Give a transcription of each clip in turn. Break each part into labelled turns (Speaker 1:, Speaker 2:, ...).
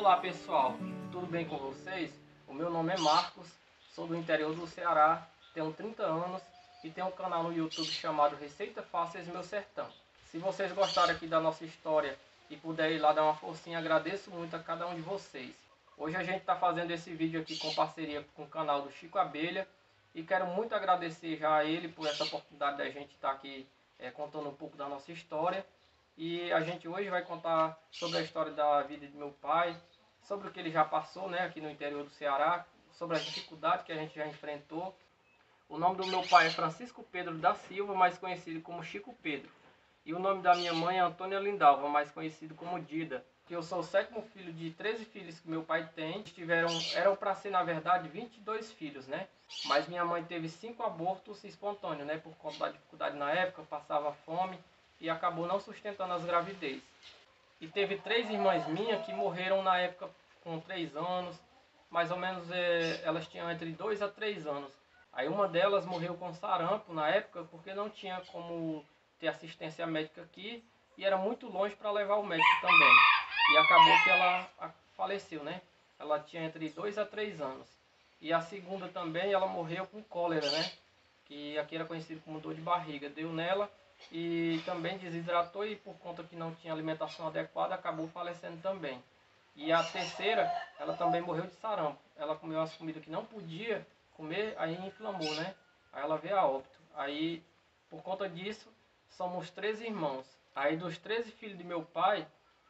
Speaker 1: Olá pessoal, tudo bem com vocês? O meu nome é Marcos, sou do interior do Ceará, tenho 30 anos e tenho um canal no YouTube chamado Receita Fáceis Meu Sertão. Se vocês gostaram aqui da nossa história e puderem ir lá dar uma forcinha, agradeço muito a cada um de vocês. Hoje a gente está fazendo esse vídeo aqui com parceria com o canal do Chico Abelha e quero muito agradecer já a ele por essa oportunidade da gente estar aqui contando um pouco da nossa história. E a gente hoje vai contar sobre a história da vida de meu pai, sobre o que ele já passou, né, aqui no interior do Ceará, sobre as dificuldades que a gente já enfrentou. O nome do meu pai é Francisco Pedro da Silva, mais conhecido como Chico Pedro. E o nome da minha mãe é Antônia Lindalva, mais conhecido como Dida. Eu sou o sétimo filho de 13 filhos que meu pai tem. Eram para ser, na verdade, 22 filhos, né? Mas minha mãe teve 5 abortos espontâneos, né? Por conta da dificuldade na época, passava fome e acabou não sustentando as gravidez. E teve 3 irmãs minhas que morreram na época com 3 anos, mais ou menos elas tinham entre 2 a 3 anos. Aí uma delas morreu com sarampo na época porque não tinha como ter assistência médica aqui e era muito longe para levar o médico também. E acabou que ela faleceu, né? Ela tinha entre 2 a 3 anos. E a segunda também, ela morreu com cólera, né? Que aqui era conhecido como dor de barriga. Deu nela e também desidratou e por conta que não tinha alimentação adequada acabou falecendo também. E a terceira, ela também morreu de sarampo. Ela comeu as comidas que não podia comer, aí inflamou, né? Aí ela veio a óbito. Aí, por conta disso, somos 13 irmãos. Aí dos 13 filhos de meu pai,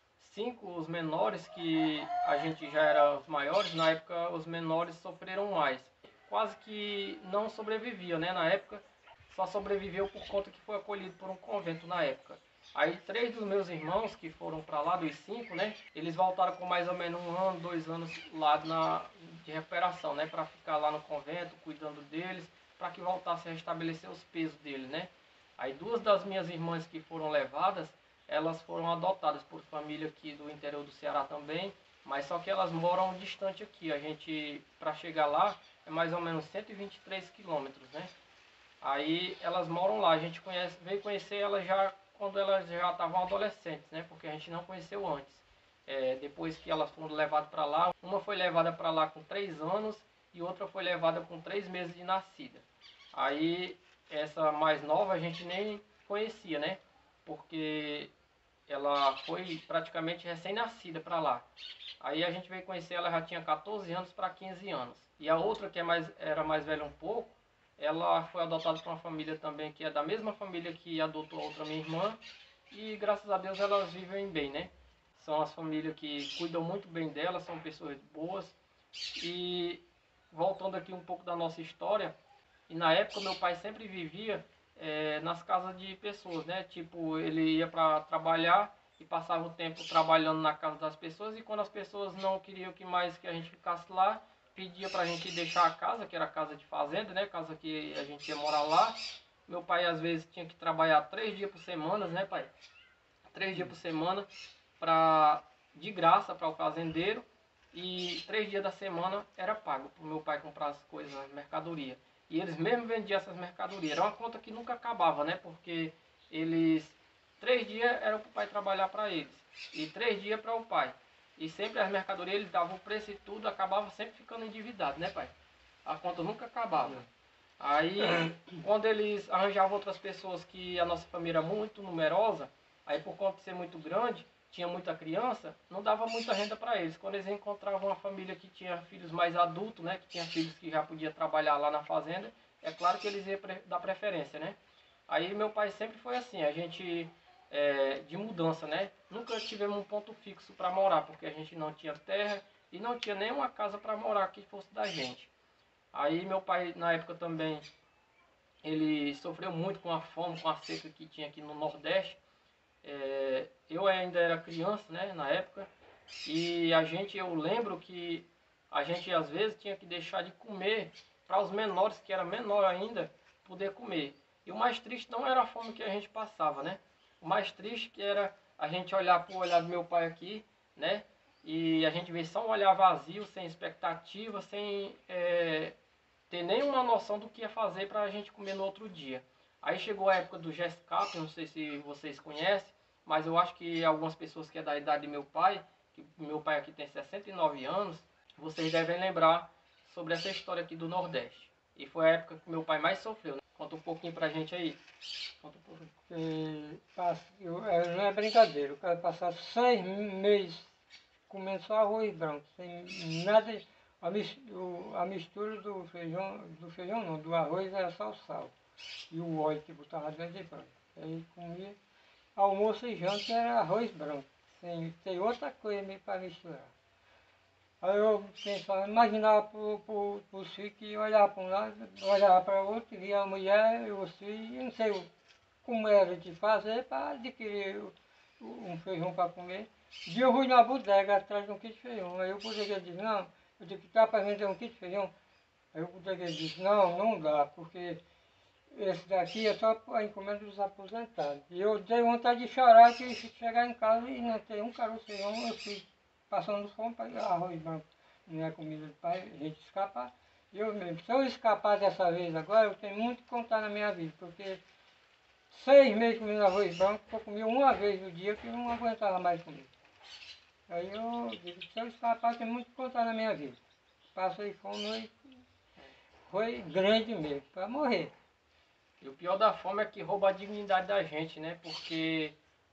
Speaker 1: 5 os menores, que a gente já era os maiores, na época os menores sofreram mais. Quase que não sobrevivia, né? Na época só sobreviveu por conta que foi acolhido por um convento na época. Aí 3 dos meus irmãos que foram para lá, dos 5, né? Eles voltaram com mais ou menos 1 ano, 2 anos lá de recuperação, né? Para ficar lá no convento, cuidando deles, para que voltasse a restabelecer os pesos deles, né? Aí 2 das minhas irmãs que foram levadas, elas foram adotadas por família aqui do interior do Ceará também, mas só que elas moram distante aqui. A gente, para chegar lá, é mais ou menos 123 quilômetros, né? Aí elas moram lá, a gente veio conhecer elas já quando elas já estavam adolescentes, né? Porque a gente não conheceu antes. Depois que elas foram levadas para lá, uma foi levada para lá com 3 anos e outra foi levada com 3 meses de nascida. Aí essa mais nova a gente nem conhecia, né? Porque ela foi praticamente recém-nascida para lá. Aí a gente veio conhecer, ela já tinha 14 anos para 15 anos. E a outra, que era mais velha um pouco, ela foi adotada por uma família também, que é da mesma família que adotou a outra minha irmã. E graças a Deus elas vivem bem, né? São as famílias que cuidam muito bem delas, são pessoas boas. E voltando aqui um pouco da nossa história, e na época meu pai sempre vivia nas casas de pessoas, né? Tipo, ele ia para trabalhar e passava o tempo trabalhando na casa das pessoas, e quando as pessoas não queriam que a gente ficasse lá, pedia para a gente deixar a casa, que era casa de fazenda, né? Casa que a gente ia morar lá. Meu pai às vezes tinha que trabalhar 3 dias por semana, né, pai? 3 dias por semana de graça para o fazendeiro, e 3 dias da semana era pago para o meu pai comprar as coisas, as mercadorias. E eles mesmo vendiam essas mercadorias. Era uma conta que nunca acabava, né? Porque eles 3 dias era para o pai trabalhar para eles e 3 dias para o pai. E sempre as mercadorias eles davam o preço e tudo, acabava sempre ficando endividado, né, pai? A conta nunca acabava. Aí, quando eles arranjavam outras pessoas, que a nossa família era muito numerosa, aí por conta de ser muito grande, tinha muita criança, não dava muita renda para eles. Quando eles encontravam uma família que tinha filhos mais adultos, né, que tinha filhos que já podia trabalhar lá na fazenda, é claro que eles iam dar preferência, né? Aí meu pai sempre foi assim, a gente de mudança, né? Nunca tivemos um ponto fixo para morar, porque a gente não tinha terra e não tinha nenhuma casa para morar que fosse da gente. Aí meu pai na época também, ele sofreu muito com a fome, com a seca que tinha aqui no Nordeste. Eu ainda era criança, né, na época, e eu lembro que a gente às vezes tinha que deixar de comer para os menores, que era menor ainda, poder comer. E o mais triste não era a fome que a gente passava, né? O mais triste que era a gente olhar para o olhar do meu pai aqui, né? E a gente ver só um olhar vazio, sem expectativa, sem ter nenhuma noção do que ia fazer para a gente comer no outro dia. Aí chegou a época do GESCAP, não sei se vocês conhecem, mas eu acho que algumas pessoas que é da idade de meu pai, que meu pai aqui tem 69 anos, vocês devem lembrar sobre essa história aqui do Nordeste. E foi a época que meu pai mais sofreu, né? Conta um pouquinho pra gente aí. Conta um pouquinho.
Speaker 2: Não é brincadeira, o cara passar 6 meses comendo só arroz branco, sem nada, a mistura do feijão não, do arroz era só o sal e o óleo que botava dentro de branco. Aí comia, almoço e janta era arroz branco, sem ter outra coisa para misturar. Aí eu pensava, imaginava para os filhos que olhava para um lado, olhava para o outro, via a mulher e os filhos, eu não sei como era de fazer para adquirir um feijão para comer. Um dia eu fui na bodega atrás de um quilo de feijão. Aí o bodegueiro disse, não, eu disse que dá para vender um quilo de feijão. Aí o bodegueiro disse, não, não dá, porque esse daqui é só para a encomenda dos aposentados. E eu dei vontade de chorar que chegar em casa e não ter um caroço de feijão, eu fui passando fome para arroz branco. Não é comida do pai, a gente escapa. Eu mesmo, se eu escapar dessa vez agora, eu tenho muito que contar na minha vida, porque 6 meses comendo arroz branco, eu comia uma vez no dia que eu não aguentava mais comer. Aí eu digo, se eu escapar, tem muito que contar na minha vida. Passei fome, foi grande mesmo, para morrer.
Speaker 1: E o pior da fome é que rouba a dignidade da gente, né? Porque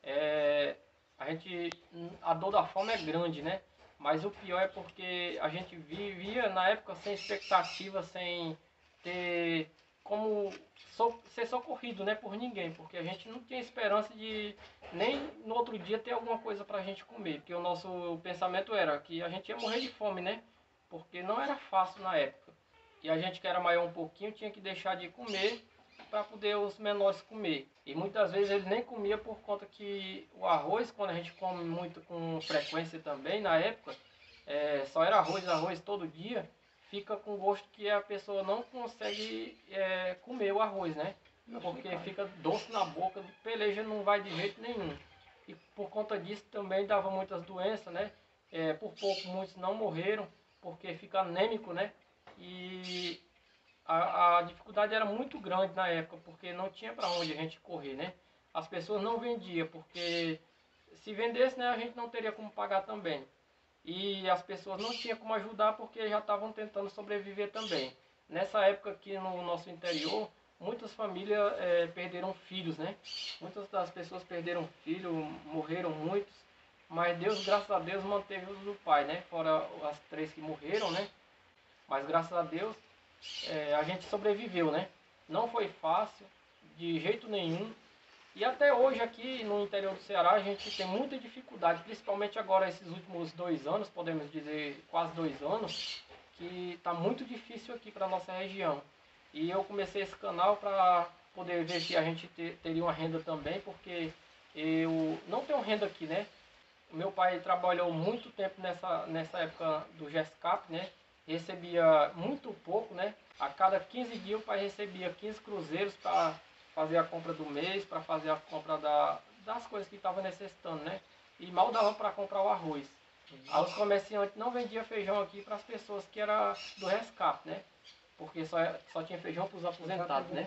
Speaker 1: a dor da fome é grande, né? Mas o pior é porque a gente vivia na época sem expectativa, sem ter como ser socorrido, né, por ninguém, porque a gente não tinha esperança de nem no outro dia ter alguma coisa para a gente comer, porque o nosso pensamento era que a gente ia morrer de fome, né? Porque não era fácil na época. E a gente que era maior um pouquinho tinha que deixar de comer para poder os menores comer. E muitas vezes eles nem comiam por conta que o arroz, quando a gente come muito com frequência também, na época, só era arroz todo dia, fica com gosto que a pessoa não consegue comer o arroz, né? Porque fica doce na boca, peleja não vai de jeito nenhum. E por conta disso também dava muitas doenças, né? Por pouco muitos não morreram, porque fica anêmico, né? E a dificuldade era muito grande na época, porque não tinha para onde a gente correr, né? As pessoas não vendiam, porque se vendesse, né, a gente não teria como pagar também. E as pessoas não tinham como ajudar, porque já estavam tentando sobreviver também. Nessa época aqui no nosso interior, muitas famílias perderam filhos, né? Muitas das pessoas perderam filhos, morreram muitos, mas Deus, graças a Deus, manteve os do pai, né? Fora as 3 que morreram, né? Mas graças a Deus a gente sobreviveu, né? Não foi fácil, de jeito nenhum. E até hoje aqui no interior do Ceará a gente tem muita dificuldade, principalmente agora esses últimos 2 anos, podemos dizer quase 2 anos, que está muito difícil aqui para a nossa região. E eu comecei esse canal para poder ver se a gente teria uma renda também, porque eu não tenho renda aqui, né? Meu pai trabalhou muito tempo nessa época do GESCAP, né? Recebia muito pouco, né? A cada 15 dias o pai recebia 15 cruzeiros para fazer a compra do mês, para fazer a compra das coisas que estava necessitando, né? E mal dava para comprar o arroz. Aí os comerciantes não vendiam feijão aqui para as pessoas que era do rescate, né? Porque só tinha feijão para os aposentados, né?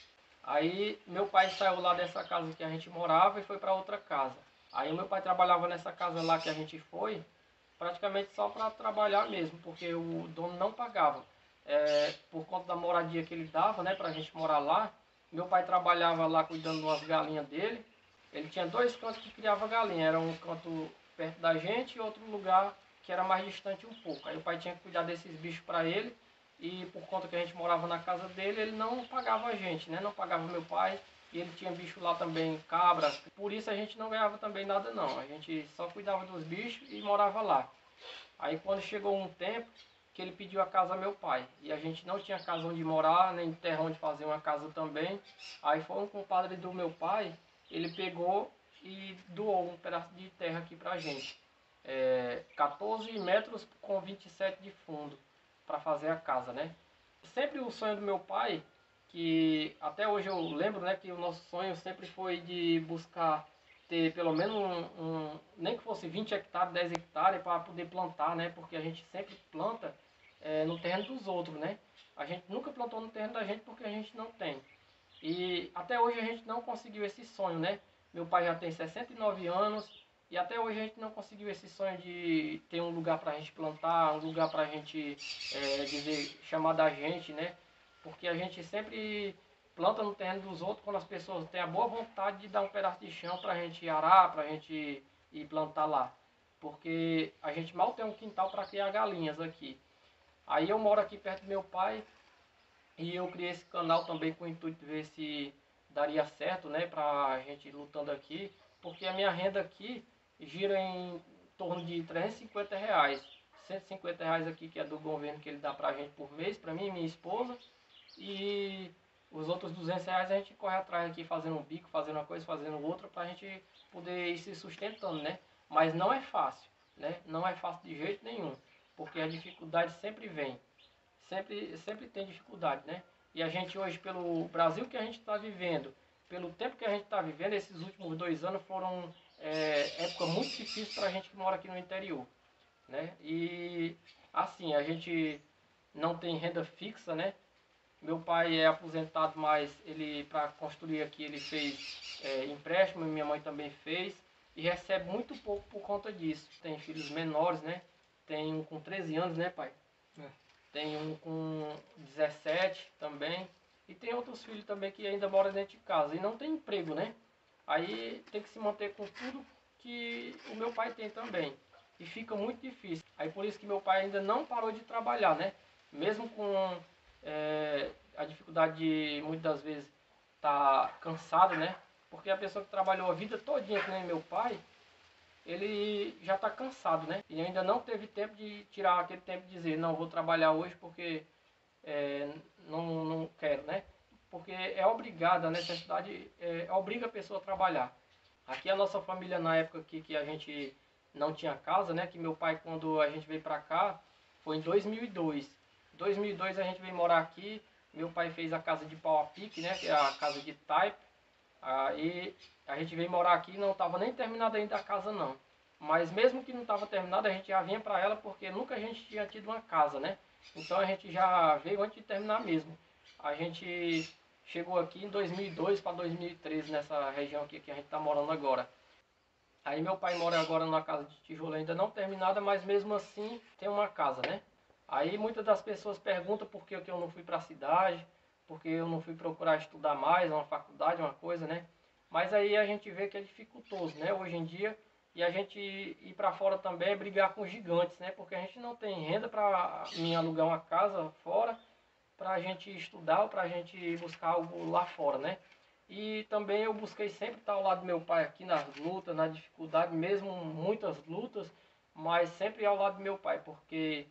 Speaker 1: Aí meu pai saiu lá dessa casa que a gente morava e foi para outra casa. Aí meu pai trabalhava nessa casa lá que a gente foi, praticamente só para trabalhar mesmo, porque o dono não pagava. Por conta da moradia que ele dava, né, para a gente morar lá, meu pai trabalhava lá cuidando das galinhas dele. Ele tinha 2 cantos que criava galinha, era um canto perto da gente e outro lugar que era mais distante um pouco. Aí o pai tinha que cuidar desses bichos para ele e por conta que a gente morava na casa dele, ele não pagava a gente, né, não pagava meu pai. E ele tinha bicho lá também, cabra, por isso a gente não ganhava também nada não, a gente só cuidava dos bichos e morava lá. Aí quando chegou um tempo que ele pediu a casa ao meu pai, e a gente não tinha casa onde morar, nem terra onde fazer uma casa também, aí foi um compadre do meu pai, ele pegou e doou um pedaço de terra aqui pra gente. 14 metros com 27 de fundo, para fazer a casa, né? Sempre o sonho do meu pai, que até hoje eu lembro, né, que o nosso sonho sempre foi de buscar ter pelo menos nem que fosse 20 hectares, 10 hectares para poder plantar, né, porque a gente sempre planta no terreno dos outros, né. A gente nunca plantou no terreno da gente porque a gente não tem. E até hoje a gente não conseguiu esse sonho, né. Meu pai já tem 69 anos E até hoje a gente não conseguiu esse sonho de ter um lugar para a gente plantar, um lugar para a gente chamar da gente, né? Porque a gente sempre planta no terreno dos outros quando as pessoas têm a boa vontade de dar um pedaço de chão para a gente arar, para a gente ir plantar lá. Porque a gente mal tem um quintal para criar galinhas aqui. Aí eu moro aqui perto do meu pai e eu criei esse canal também com o intuito de ver se daria certo, né, pra gente lutando aqui, porque a minha renda aqui gira em torno de R$ 350, R$ 150 aqui que é do governo que ele dá pra gente por mês, pra mim e minha esposa, e os outros R$ 200 a gente corre atrás aqui fazendo um bico, fazendo uma coisa, fazendo outra, pra gente poder ir se sustentando, né, mas não é fácil, né, não é fácil de jeito nenhum, porque a dificuldade sempre vem. Sempre tem dificuldade, né? E a gente hoje, pelo Brasil que a gente está vivendo, pelo tempo que a gente está vivendo, esses últimos 2 anos foram época muito difícil para a gente que mora aqui no interior, né? E assim, a gente não tem renda fixa, né? Meu pai é aposentado, mas ele para construir aqui ele fez empréstimo, e minha mãe também fez e recebe muito pouco por conta disso. Tem filhos menores, né? Tem um com 13 anos, né, pai? Tem um com 17 também. E tem outros filhos também que ainda moram dentro de casa e não tem emprego, né? Aí tem que se manter com tudo que o meu pai tem também. E fica muito difícil. Aí por isso que meu pai ainda não parou de trabalhar, né? Mesmo com a dificuldade de muitas vezes estar cansado, né? Porque a pessoa que trabalhou a vida todinha, que nem meu pai, ele já está cansado, né? E ainda não teve tempo de tirar aquele tempo de dizer, não, vou trabalhar hoje porque não quero, né? Porque é obrigado, a necessidade obriga a pessoa a trabalhar. Aqui a nossa família, na época que a gente não tinha casa, né? Que meu pai, quando a gente veio para cá, foi em 2002. Em 2002 a gente veio morar aqui, meu pai fez a casa de pau a pique, né? Que é a casa de taipa. Aí a gente veio morar aqui e não estava nem terminada ainda a casa não. Mas mesmo que não estava terminada, a gente já vinha para ela porque nunca a gente tinha tido uma casa, né? Então a gente já veio antes de terminar mesmo. A gente chegou aqui em 2002 para 2013 nessa região aqui que a gente está morando agora. Aí meu pai mora agora numa casa de tijolo ainda não terminada, mas mesmo assim tem uma casa, né? Aí muitas das pessoas perguntam por que eu não fui para a cidade, porque eu não fui procurar estudar mais, uma faculdade, uma coisa, né? Mas aí a gente vê que é dificultoso, né? Hoje em dia, e a gente ir para fora também é brigar com gigantes, né? Porque a gente não tem renda para me alugar uma casa fora, para a gente estudar ou para a gente buscar algo lá fora, né? E também eu busquei sempre estar ao lado do meu pai aqui nas lutas, na dificuldade, mesmo muitas lutas, mas sempre ao lado do meu pai, porque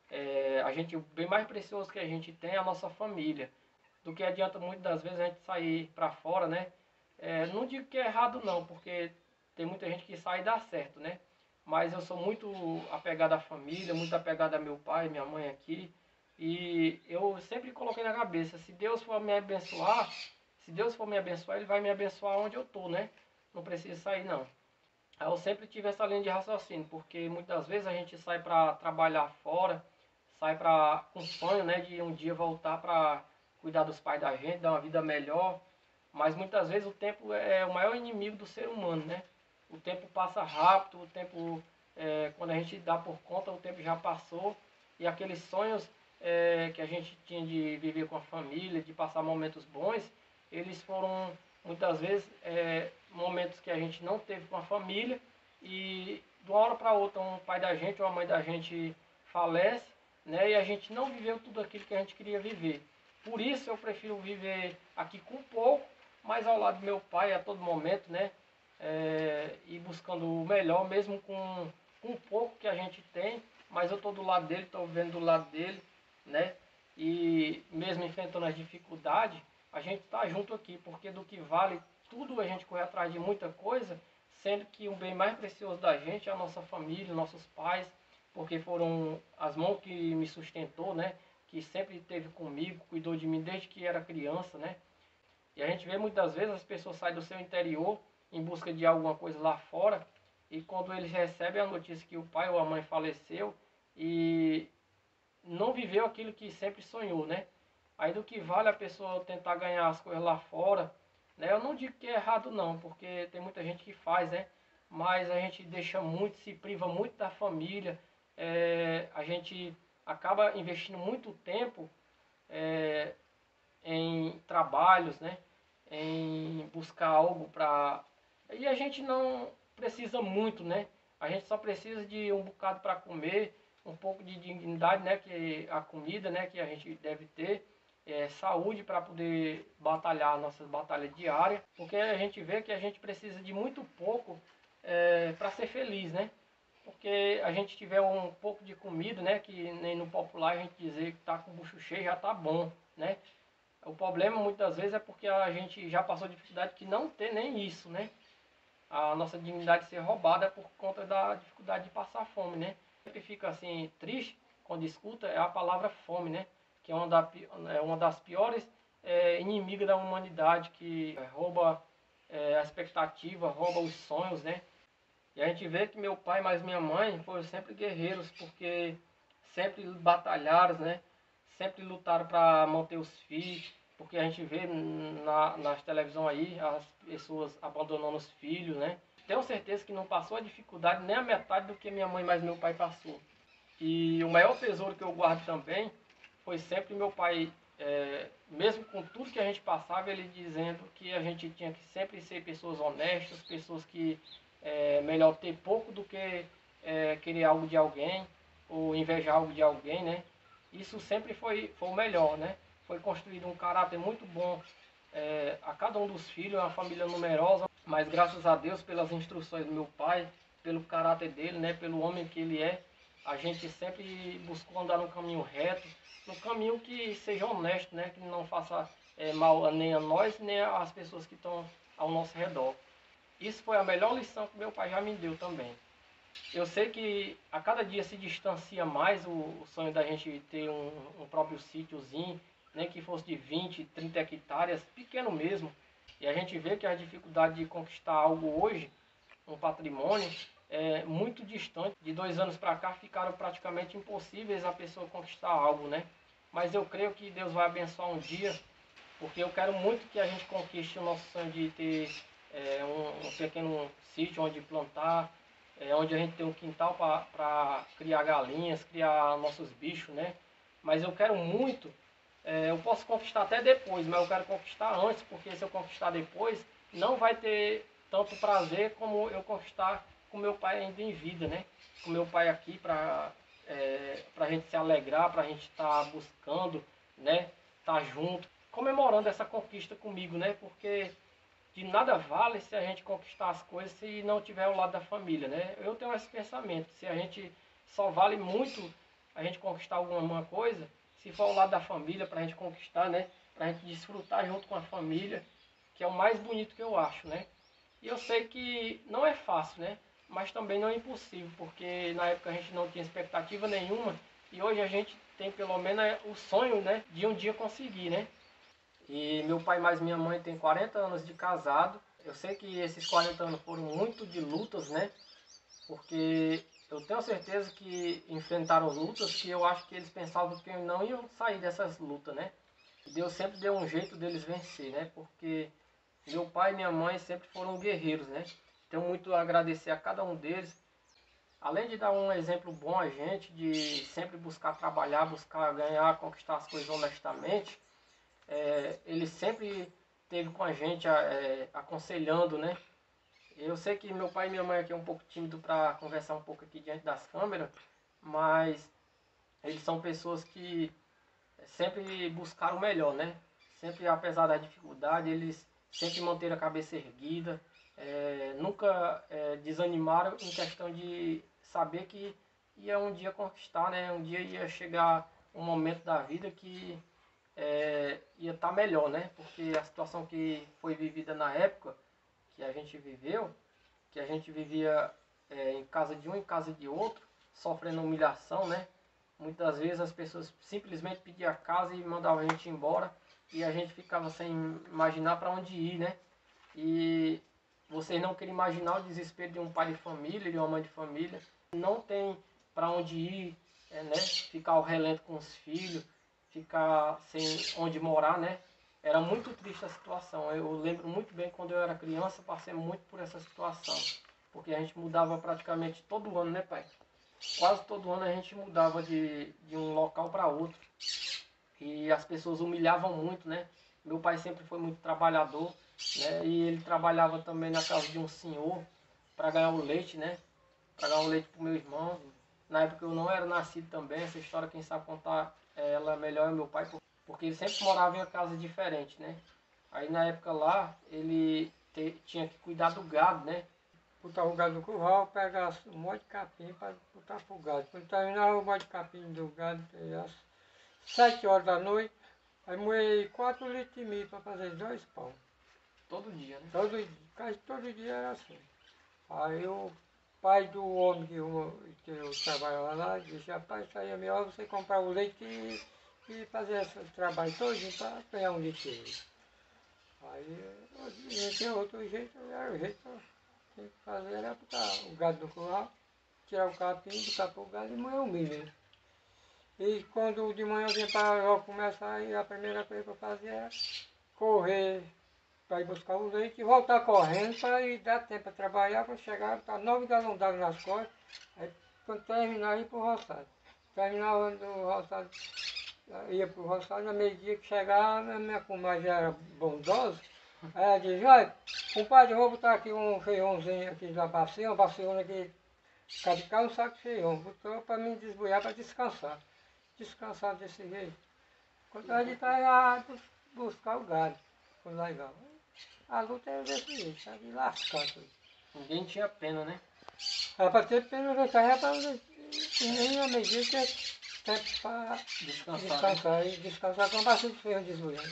Speaker 1: o bem mais precioso que a gente tem é a nossa família. Do que adianta muitas das vezes a gente sair para fora, né? Não digo que é errado não, porque tem muita gente que sai e dá certo, né? Mas eu sou muito apegado à família, muito apegado a meu pai, minha mãe aqui. E eu sempre coloquei na cabeça, se Deus for me abençoar, ele vai me abençoar onde eu tô, né? Não preciso sair não. Aí eu sempre tive essa linha de raciocínio, porque muitas vezes a gente sai para trabalhar fora, sai com sonho, né, de um dia voltar para cuidar dos pais da gente, dar uma vida melhor, mas muitas vezes o tempo é o maior inimigo do ser humano, né? O tempo passa rápido, o tempo, quando a gente dá por conta, o tempo já passou, e aqueles sonhos que a gente tinha de viver com a família, de passar momentos bons, eles foram muitas vezes momentos que a gente não teve com a família, e de uma hora para outra um pai da gente ou a mãe da gente falece, né? E a gente não viveu tudo aquilo que a gente queria viver. Por isso eu prefiro viver aqui com pouco, mas ao lado do meu pai a todo momento, né? E buscando o melhor, mesmo com pouco que a gente tem, mas eu estou do lado dele, estou vivendo do lado dele, né? E mesmo enfrentando as dificuldades, a gente está junto aqui, porque do que vale tudo a gente correr atrás de muita coisa, sendo que o bem mais precioso da gente é a nossa família, nossos pais, porque foram as mãos que me sustentou, né? Que sempre esteve comigo, cuidou de mim desde que era criança, né? E a gente vê muitas vezes as pessoas saem do seu interior em busca de alguma coisa lá fora, e quando eles recebem a notícia que o pai ou a mãe faleceu e não viveu aquilo que sempre sonhou, né? Aí do que vale a pessoa tentar ganhar as coisas lá fora, né? Eu não digo que é errado não, porque tem muita gente que faz, né? mas a gente deixa muito, se priva muito da família, a gente acaba investindo muito tempo é, em trabalhos, né? Em buscar algo para... E a gente não precisa muito, né? A gente só precisa de um bocado para comer, um pouco de dignidade, né? Que a comida, né? Que a gente deve ter, saúde para poder batalhar nossas batalhas diárias, porque a gente vê que a gente precisa de muito pouco para ser feliz, né? Porque a gente tiver um pouco de comida, né? Que nem no popular a gente dizer que tá com o bucho cheio já tá bom, né? O problema muitas vezes é porque a gente já passou dificuldade que não ter nem isso, né? A nossa dignidade ser roubada por conta da dificuldade de passar fome, né? Sempre fica assim triste quando escuta é a palavra fome, né? Que é uma das piores inimigas da humanidade, que rouba a expectativa, rouba os sonhos, né? E a gente vê que meu pai mais minha mãe foram sempre guerreiros, porque sempre batalharam, né? Sempre lutaram para manter os filhos, porque a gente vê nas televisões aí as pessoas abandonando os filhos, né? Tenho certeza que não passou a dificuldade nem a metade do que minha mãe mais meu pai passou. E o maior tesouro que eu guardo também foi sempre meu pai, mesmo com tudo que a gente passava, ele dizendo que a gente tinha que sempre ser pessoas honestas, pessoas que melhor ter pouco do que querer algo de alguém ou invejar algo de alguém, né? Isso sempre foi o melhor, né? Foi construído um caráter muito bom a cada um dos filhos, uma família numerosa, mas graças a Deus pelas instruções do meu pai, pelo caráter dele, né? Pelo homem que ele é, a gente sempre buscou andar no caminho reto, no caminho que seja honesto, né? Que não faça mal nem a nós, nem às pessoas que estão ao nosso redor. Isso foi a melhor lição que meu pai já me deu também. Eu sei que a cada dia se distancia mais o sonho da gente ter um próprio sítiozinho, nem que fosse de 20, 30 hectares, pequeno mesmo. E a gente vê que a dificuldade de conquistar algo hoje, um patrimônio, é muito distante. De 2 anos para cá ficaram praticamente impossíveis a pessoa conquistar algo, né? Mas eu creio que Deus vai abençoar um dia, porque eu quero muito que a gente conquiste o nosso sonho de ter um pequeno sítio onde plantar, onde a gente tem um quintal para criar galinhas, criar nossos bichos, né? Mas eu quero muito, eu posso conquistar até depois, mas eu quero conquistar antes, porque se eu conquistar depois, não vai ter tanto prazer como eu conquistar com meu pai ainda em vida, né? Com meu pai aqui para a gente se alegrar, para a gente estar buscando, né? Estar junto, comemorando essa conquista comigo, né? Porque de nada vale se a gente conquistar as coisas se não tiver ao lado da família, né? Eu tenho esse pensamento, se a gente só vale muito a gente conquistar alguma coisa, se for ao lado da família para a gente conquistar, né? Para a gente desfrutar junto com a família, que é o mais bonito que eu acho, né? E eu sei que não é fácil, né? Mas também não é impossível, porque na época a gente não tinha expectativa nenhuma e hoje a gente tem pelo menos o sonho, né? De um dia conseguir, né? E meu pai mais minha mãe tem 40 anos de casado. Eu sei que esses 40 anos foram muito de lutas, né? Porque eu tenho certeza que enfrentaram lutas que eu acho que eles pensavam que não iam sair dessas lutas, né? E Deus sempre deu um jeito deles vencer, né? Porque meu pai e minha mãe sempre foram guerreiros, né? Tenho muito a agradecer a cada um deles. Além de dar um exemplo bom a gente, de sempre buscar trabalhar, buscar ganhar, conquistar as coisas honestamente, ele sempre esteve com a gente aconselhando, né? Eu sei que meu pai e minha mãe aqui é um pouco tímido para conversar um pouco aqui diante das câmeras, mas eles são pessoas que sempre buscaram o melhor, né? Sempre, apesar da dificuldade, eles sempre manteram a cabeça erguida, nunca desanimaram em questão de saber que ia um dia conquistar, né? Um dia ia chegar um momento da vida que ia estar melhor, né? Porque a situação que foi vivida na época que a gente viveu, que a gente vivia em casa de um, em casa de outro, sofrendo humilhação, né? Muitas vezes as pessoas simplesmente pediam a casa e mandavam a gente embora e a gente ficava sem imaginar para onde ir, né? E vocês não querem imaginar o desespero de um pai de família, de uma mãe de família, não tem para onde ir, né? Ficar ao relento com os filhos, ficar sem onde morar, né? Era muito triste a situação. Eu lembro muito bem quando eu era criança, passei muito por essa situação. porque a gente mudava praticamente todo ano, né, pai? Quase todo ano a gente mudava de um local para outro. E as pessoas humilhavam muito, né? Meu pai sempre foi muito trabalhador, né? E ele trabalhava também na casa de um senhor para ganhar o leite, né? Para ganhar o leite para o meu irmão. Na época eu não era nascido também, essa história quem sabe contar ela melhor é meu pai, porque ele sempre morava em uma casa diferente, né? Aí na época lá ele tinha que cuidar do gado, né?
Speaker 2: Botar o gado no curral, pegar um monte de capim para botar pro gado. Quando terminava o monte de capim do gado, às 7 horas da noite, aí moei 4 litros de milho para fazer 2 pão.
Speaker 1: Todo dia, né?
Speaker 2: Quase todo dia era assim. Aí o pai do homem que eu trabalhava lá disse, rapaz, isso aí é melhor você comprar o leite e fazer esse trabalho todinho para ganhar um litro de leite. Aí não tinha outro jeito, era o jeito que tinha que fazer, era botar o gado no curral, tirar o capim, botar pro gado e moer o milho, né? E quando de manhã eu vinha para começar, aí a primeira coisa que eu fazia era correr para ir buscar o leite e voltar correndo para ir dar tempo para trabalhar, para chegar, estar 9 galões d'água nas costas, aí quando terminar ia para o roçado. Terminava no roçado, ia para o roçado, no meio-dia que chegava, a minha comadre era bondosa, aí ela dizia, olha, compadre, eu vou botar aqui um feijãozinho aqui na bacia, uma baciona aqui, cabe cá um saco de feijão, botou para mim desboiar para descansar. Descansar desse jeito. Quando a gente ia buscar o gado, quando lá igual. A luta era desse jeito, sabe? Lascar tudo.
Speaker 1: Ninguém tinha pena, né?
Speaker 2: Era para ter pena da carreira para nem a medida que é tempo para descansar. E descansar com bastante feijão desboiando.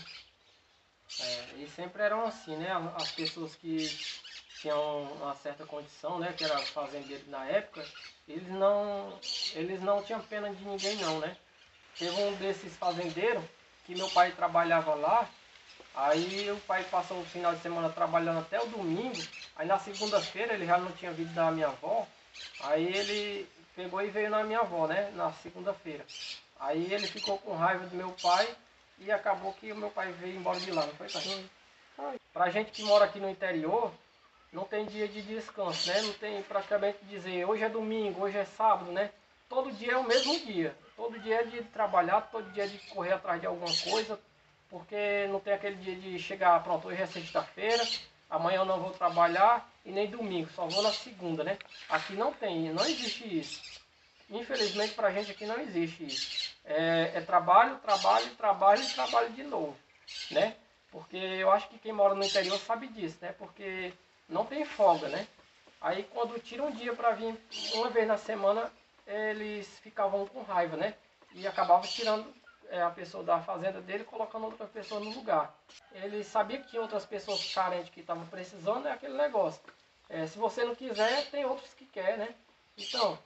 Speaker 1: E sempre eram assim, né? As pessoas que tinham uma certa condição, né? Que era fazendeiro na época, eles não tinham pena de ninguém não, né? Teve um desses fazendeiros que meu pai trabalhava lá, aí o pai passou o final de semana trabalhando até o domingo, aí na segunda-feira ele já não tinha vindo da minha avó, aí ele pegou e veio na minha avó, né, na segunda-feira. Aí ele ficou com raiva do meu pai e acabou que o meu pai veio embora de lá, não foi, pai? Pra gente que mora aqui no interior, não tem dia de descanso, né? Não tem praticamente dizer hoje é domingo, hoje é sábado, né? Todo dia é o mesmo dia. Todo dia é de trabalhar, todo dia é de correr atrás de alguma coisa, porque não tem aquele dia de chegar, pronto, hoje é sexta-feira, amanhã eu não vou trabalhar e nem domingo, só vou na segunda, né? Aqui não tem, não existe isso. Infelizmente pra gente aqui não existe isso. É trabalho, trabalho, trabalho e trabalho de novo, né? Porque eu acho que quem mora no interior sabe disso, né? Porque não tem folga, né? Aí quando tira um dia para vir uma vez na semana, eles ficavam com raiva, né? E acabavam tirando a pessoa da fazenda dele e colocando outra pessoa no lugar. Ele sabia que tinha outras pessoas carentes que estavam precisando, é aquele negócio. Se você não quiser, tem outros que querem, né? Então,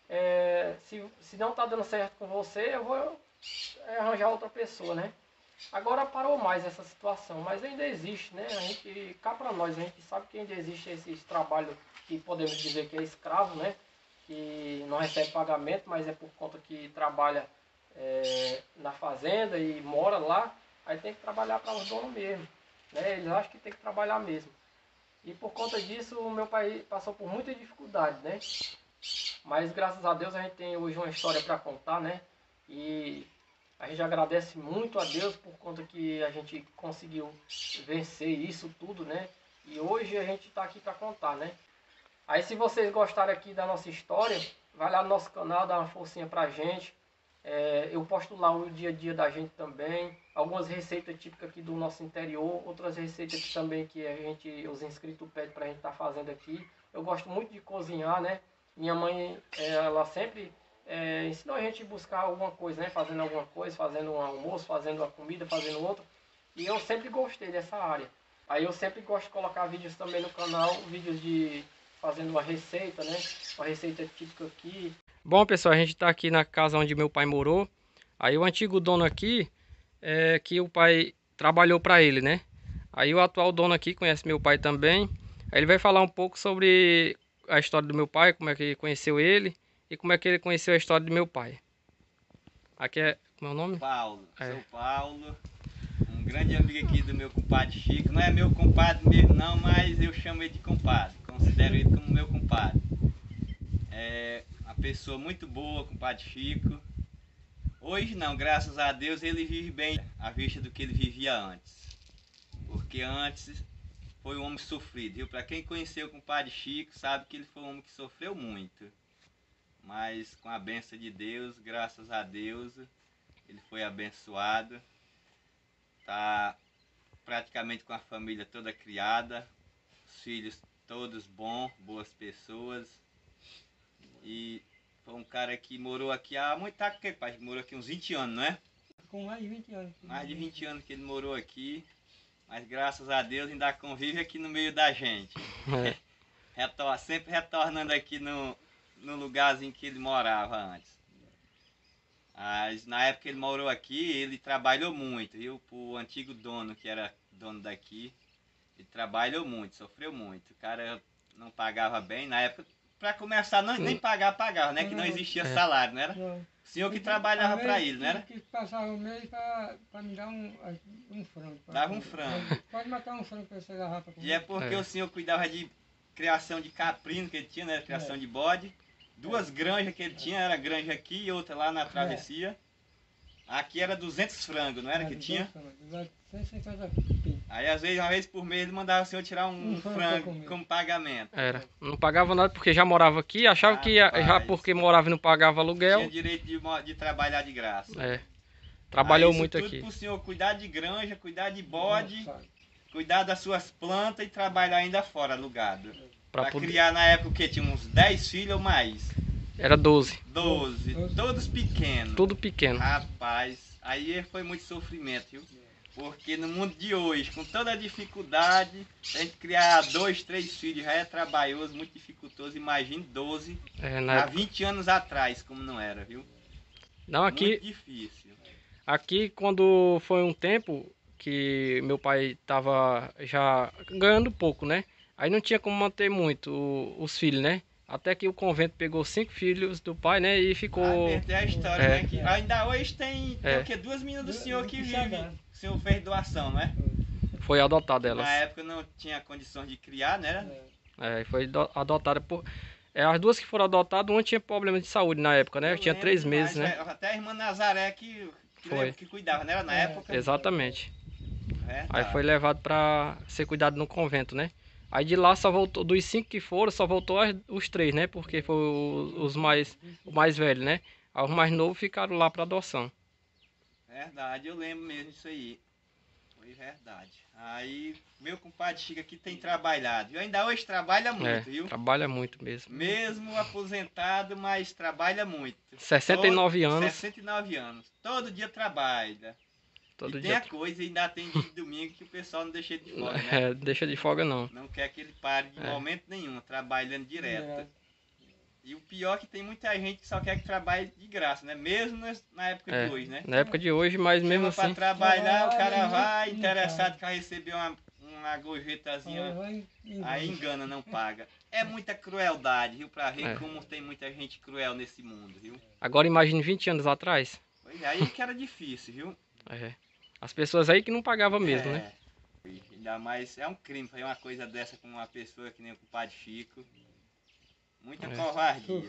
Speaker 1: se não está dando certo com você, eu vou arranjar outra pessoa, né? Agora parou mais essa situação, mas ainda existe, né? A gente, cá para nós, a gente sabe que ainda existe esses trabalhos que podemos dizer que é escravo, né? Que não recebe pagamento, mas é por conta que trabalha na fazenda e mora lá, aí tem que trabalhar para os donos mesmo, né? Eles acham que tem que trabalhar mesmo. E por conta disso, o meu pai passou por muita dificuldade, né? Mas graças a Deus a gente tem hoje uma história para contar, né? E a gente agradece muito a Deus por conta que a gente conseguiu vencer isso tudo, né? E hoje a gente está aqui para contar, né? Aí se vocês gostarem aqui da nossa história, vai lá no nosso canal, dá uma forcinha pra gente. Eu posto lá o dia a dia da gente também. Algumas receitas típicas aqui do nosso interior, outras receitas que também que os inscritos pedem pra gente estar fazendo aqui. Eu gosto muito de cozinhar, né? Minha mãe, ela sempre ensinou a gente a buscar alguma coisa, né? Fazendo alguma coisa, fazendo um almoço, fazendo uma comida, fazendo outra. E eu sempre gostei dessa área. Aí eu sempre gosto de colocar vídeos também no canal, vídeos de fazendo uma receita, né? Uma receita típica aqui. Bom, pessoal, a gente está aqui na casa onde meu pai morou. Aí o antigo dono aqui, que o pai trabalhou para ele, né? Aí o atual dono aqui conhece meu pai também. Aí ele vai falar um pouco sobre a história do meu pai, como é que ele conheceu ele e como é que ele conheceu a história do meu pai. Aqui como é o nome?
Speaker 3: Paulo. Sou Paulo, um grande amigo aqui do meu compadre Chico. Não é meu compadre mesmo não, mas eu chamo ele de compadre. Considero ele como meu compadre. pessoa muito boa, compadre Chico. Hoje não, graças a Deus ele vive bem à vista do que ele vivia antes. Porque antes foi um homem sofrido, viu? Para quem conheceu o compadre Chico sabe que ele foi um homem que sofreu muito. Mas com a bênção de Deus, graças a Deus, ele foi abençoado. Tá praticamente com a família toda criada, os filhos todos bons, boas pessoas. E foi um cara que morou aqui há muito tempo, pai, morou aqui uns 20 anos, não é?
Speaker 2: Com mais de 20 anos.
Speaker 3: Mais de 20 anos que ele morou aqui, mas graças a Deus ainda convive aqui no meio da gente. Sempre retornando aqui no lugarzinho que ele morava antes. Mas na época que ele morou aqui, ele trabalhou muito, viu? O antigo dono, que era dono daqui, ele trabalhou muito, sofreu muito. O cara não pagava bem, na época, para começar, nem pagava, né? Que não existia salário, não era?
Speaker 2: Não.
Speaker 3: O senhor que trabalhava para ele, não era?
Speaker 2: Que passava o mês para me dar um frango.
Speaker 3: Dava um frango.
Speaker 2: Pode matar um frango para você agarrar para comer.
Speaker 3: E é porque o senhor cuidava de criação de caprino que ele tinha, né? Criação de bode. Duas granjas que ele tinha, era a granja aqui e outra lá na travessia. Aqui era 200 frangos, não era que tinha?
Speaker 2: 150
Speaker 3: Aí às vezes, uma vez por mês, ele mandava o senhor tirar um frango como pagamento.
Speaker 1: Era. Não pagava nada porque já morava aqui, achava que já porque morava e não pagava aluguel.
Speaker 3: Tinha direito de trabalhar de graça.
Speaker 1: É. Trabalhou
Speaker 3: aí,
Speaker 1: muito
Speaker 3: tudo
Speaker 1: aqui.
Speaker 3: Pro senhor cuidar de granja, cuidar de bode, cuidar das suas plantas e trabalhar ainda fora, alugado. Pra criar na época o quê? Tinha uns 10 filhos ou mais?
Speaker 1: Era 12.
Speaker 3: 12, todos pequenos.
Speaker 1: Tudo pequeno.
Speaker 3: Rapaz, aí foi muito sofrimento, viu? Porque no mundo de hoje, com toda a dificuldade, a gente criar 2, 3 filhos já é trabalhoso, muito dificultoso. Imagine 12 há 20 anos atrás, como não era, viu?
Speaker 1: Não, aqui,
Speaker 3: muito difícil.
Speaker 1: Aqui, quando foi um tempo que meu pai estava já ganhando pouco, né? Aí não tinha como manter muito os filhos, né? Até que o convento pegou 5 filhos do pai, né? E ficou...
Speaker 3: É a história, né? Que ainda hoje tem o quê? 2 meninas do senhor que vivem. O senhor fez doação, não é?
Speaker 1: Foi adotada elas.
Speaker 3: Na época não tinha condições de criar, né?
Speaker 1: Foi adotada por... as duas que foram adotadas, uma tinha problema de saúde na época, né? Tinha 3 meses, né?
Speaker 3: Até a irmã Nazaré que cuidava, né? Na época.
Speaker 1: Exatamente. Aí foi levado para ser cuidado no convento, né? Aí de lá só voltou, dos 5 que foram, só voltou os 3, né? Porque foi o mais velho, né? Aí os mais novos ficaram lá para adoção.
Speaker 3: Verdade, eu lembro mesmo disso aí. Foi verdade. Aí, meu compadre Chico aqui tem trabalhado. E ainda hoje trabalha muito, viu?
Speaker 1: Trabalha muito mesmo.
Speaker 3: Mesmo aposentado, mas trabalha muito.
Speaker 1: 69 anos.
Speaker 3: 69 anos. Todo dia trabalha.
Speaker 1: Todo
Speaker 3: e
Speaker 1: dia.
Speaker 3: Tem a coisa, ainda tem dia de domingo que o pessoal não deixa de folga, né?
Speaker 1: Deixa de folga não.
Speaker 3: Não quer que ele pare de momento nenhum, trabalhando direto. E o pior é que tem muita gente que só quer que trabalhe de graça, né? Mesmo na época de hoje, né?
Speaker 1: Na época de hoje, mas mesmo assim...
Speaker 3: Para trabalhar, o cara vai interessado que vai receber uma gorjetazinha, aí engana, não paga. É muita crueldade, viu? Pra ver como tem muita gente cruel nesse mundo, viu?
Speaker 1: Agora imagine 20 anos atrás.
Speaker 3: Pois é, aí que era difícil, viu?
Speaker 1: As pessoas aí que não pagavam mesmo, né?
Speaker 3: Ainda mais, é um crime fazer uma coisa dessa com uma pessoa que nem o compadre Chico. Muita covardia.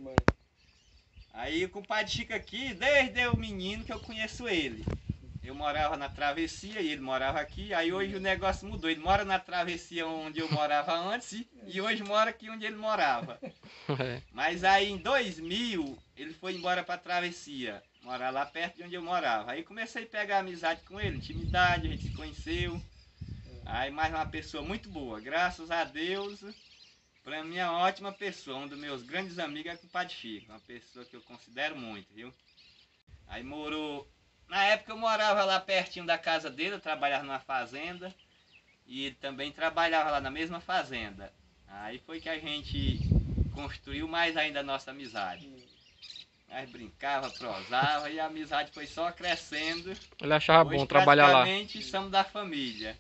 Speaker 3: Aí o compadre Chico aqui, desde o menino que eu conheço ele. Eu morava na travessia e ele morava aqui. Aí hoje o negócio mudou. Ele mora na travessia onde eu morava antes e hoje mora aqui onde ele morava. Mas aí em 2000 ele foi embora para a travessia. Morar lá perto de onde eu morava. Aí comecei a pegar amizade com ele, intimidade, a gente se conheceu. Aí mais uma pessoa muito boa, graças a Deus. Para mim é uma ótima pessoa, um dos meus grandes amigos é o compadre Chico, uma pessoa que eu considero muito, viu? Aí morou, na época eu morava lá pertinho da casa dele, eu trabalhava numa fazenda e ele também trabalhava lá na mesma fazenda. Aí foi que a gente construiu mais ainda a nossa amizade. Nós brincava, prosava e a amizade foi só crescendo.
Speaker 1: Ele achava bom trabalhar lá.
Speaker 3: Praticamente somos da família.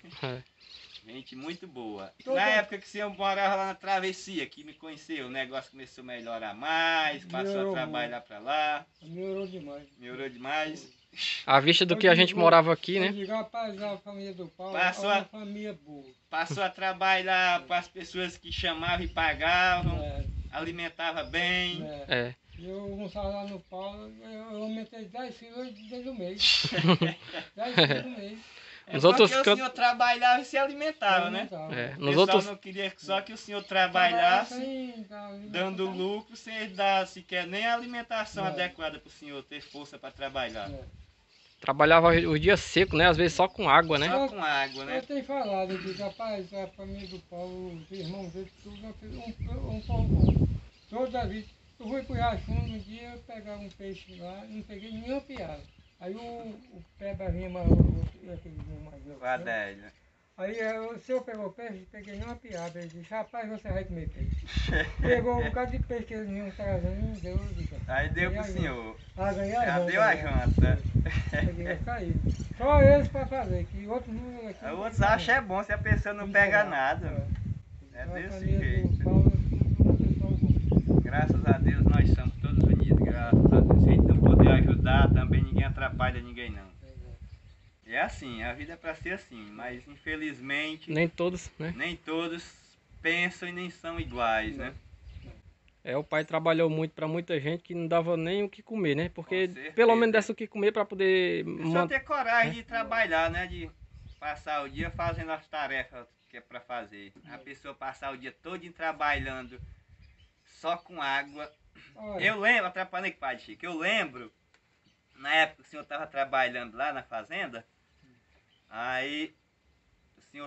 Speaker 3: Gente muito boa. Na época que você morava lá na travessia, que me conheceu, o negócio começou a melhorar mais, passou a trabalhar para lá.
Speaker 2: Melhorou demais.
Speaker 3: Melhorou demais.
Speaker 1: À vista do que a gente morava aqui, né?
Speaker 2: A família do Paulo é uma família boa.
Speaker 3: Passou a trabalhar para as pessoas que chamavam e pagavam. alimentava bem.
Speaker 2: É. Eu almoçava lá no Paulo, eu aumentei 10 quilos desde o mês. 10 quilos no mês.
Speaker 3: É porque o senhor trabalhava e se alimentava, né?
Speaker 1: É.
Speaker 3: O
Speaker 1: Nos
Speaker 3: pessoal
Speaker 1: outros...
Speaker 3: não queria só que o senhor trabalhasse,
Speaker 2: Sem
Speaker 3: dando lucro, sem dar sequer nem a alimentação
Speaker 2: É.
Speaker 3: adequada para o senhor ter força para trabalhar.
Speaker 1: Trabalhava o dia seco, né? Às vezes só com água, né?
Speaker 3: Só com água, né?
Speaker 2: Eu tenho falado, eu digo, rapaz, a família do Paulo, os irmãos dele, tudo, nós fizemos um pão bom. Toda a vida. Eu fui pro Riachuelo um dia pegar um peixe lá, não peguei nenhuma piada. Aí o Peba vinha mais aquele mais novo.
Speaker 3: O Adélio.
Speaker 2: Aí o senhor pegou peixe, peguei nenhuma piada. Ele disse, rapaz, você vai comer peixe. Pegou um bocado de peixe que eles vinham trazendo, deu.
Speaker 3: Aí deu pro senhor.
Speaker 2: Ganhei
Speaker 3: Já
Speaker 2: a janta.
Speaker 3: deu a janta.
Speaker 2: Peguei cair. Só eles para fazer, que outros não. Aqui,
Speaker 3: Outros acham é bom se a pessoa não pega nada. É desse jeito. Graças a Deus nós somos todos unidos, graças a Deus. Se a gente não poder ajudar, também ninguém atrapalha ninguém não. É assim, a vida é para ser assim, mas infelizmente
Speaker 1: Nem todos, né?
Speaker 3: nem todos pensam e nem são iguais, né?
Speaker 1: É, o pai trabalhou muito para muita gente que não dava nem o que comer, né? Porque
Speaker 3: Com certeza.
Speaker 1: pelo menos desse o que comer para poder
Speaker 3: Só ter coragem de trabalhar, né? De passar o dia fazendo as tarefas que é para fazer. A pessoa passar o dia todo trabalhando só com água. Eu lembro, atrapalhei com o pai Chico, eu lembro, na época que o senhor estava trabalhando lá na fazenda, aí o senhor,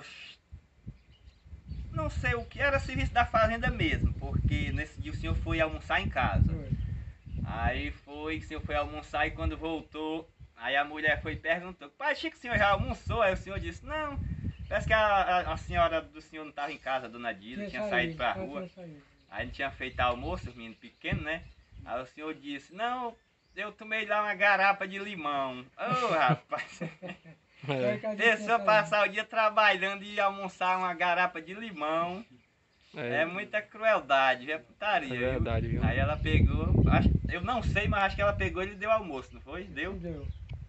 Speaker 3: não sei o que, era serviço da fazenda mesmo, porque nesse dia o senhor foi almoçar em casa. Aí o senhor foi almoçar e quando voltou, aí a mulher foi e perguntou, pai Chico, o senhor já almoçou? Aí o senhor disse, não, parece que a senhora do senhor não estava em casa, a dona Dida, tinha saído para a rua. Aí não tinha feito almoço, os meninos pequenos, né? Aí o senhor disse, não, eu tomei lá uma garapa de limão. Ô, rapaz, pessoa passar o dia trabalhando e almoçar uma garapa de limão, é muita crueldade, é putaria.
Speaker 1: É verdade, viu?
Speaker 3: Aí ela pegou, eu não sei, mas acho que ela pegou e lhe deu almoço, não foi? Deu?
Speaker 2: Deu.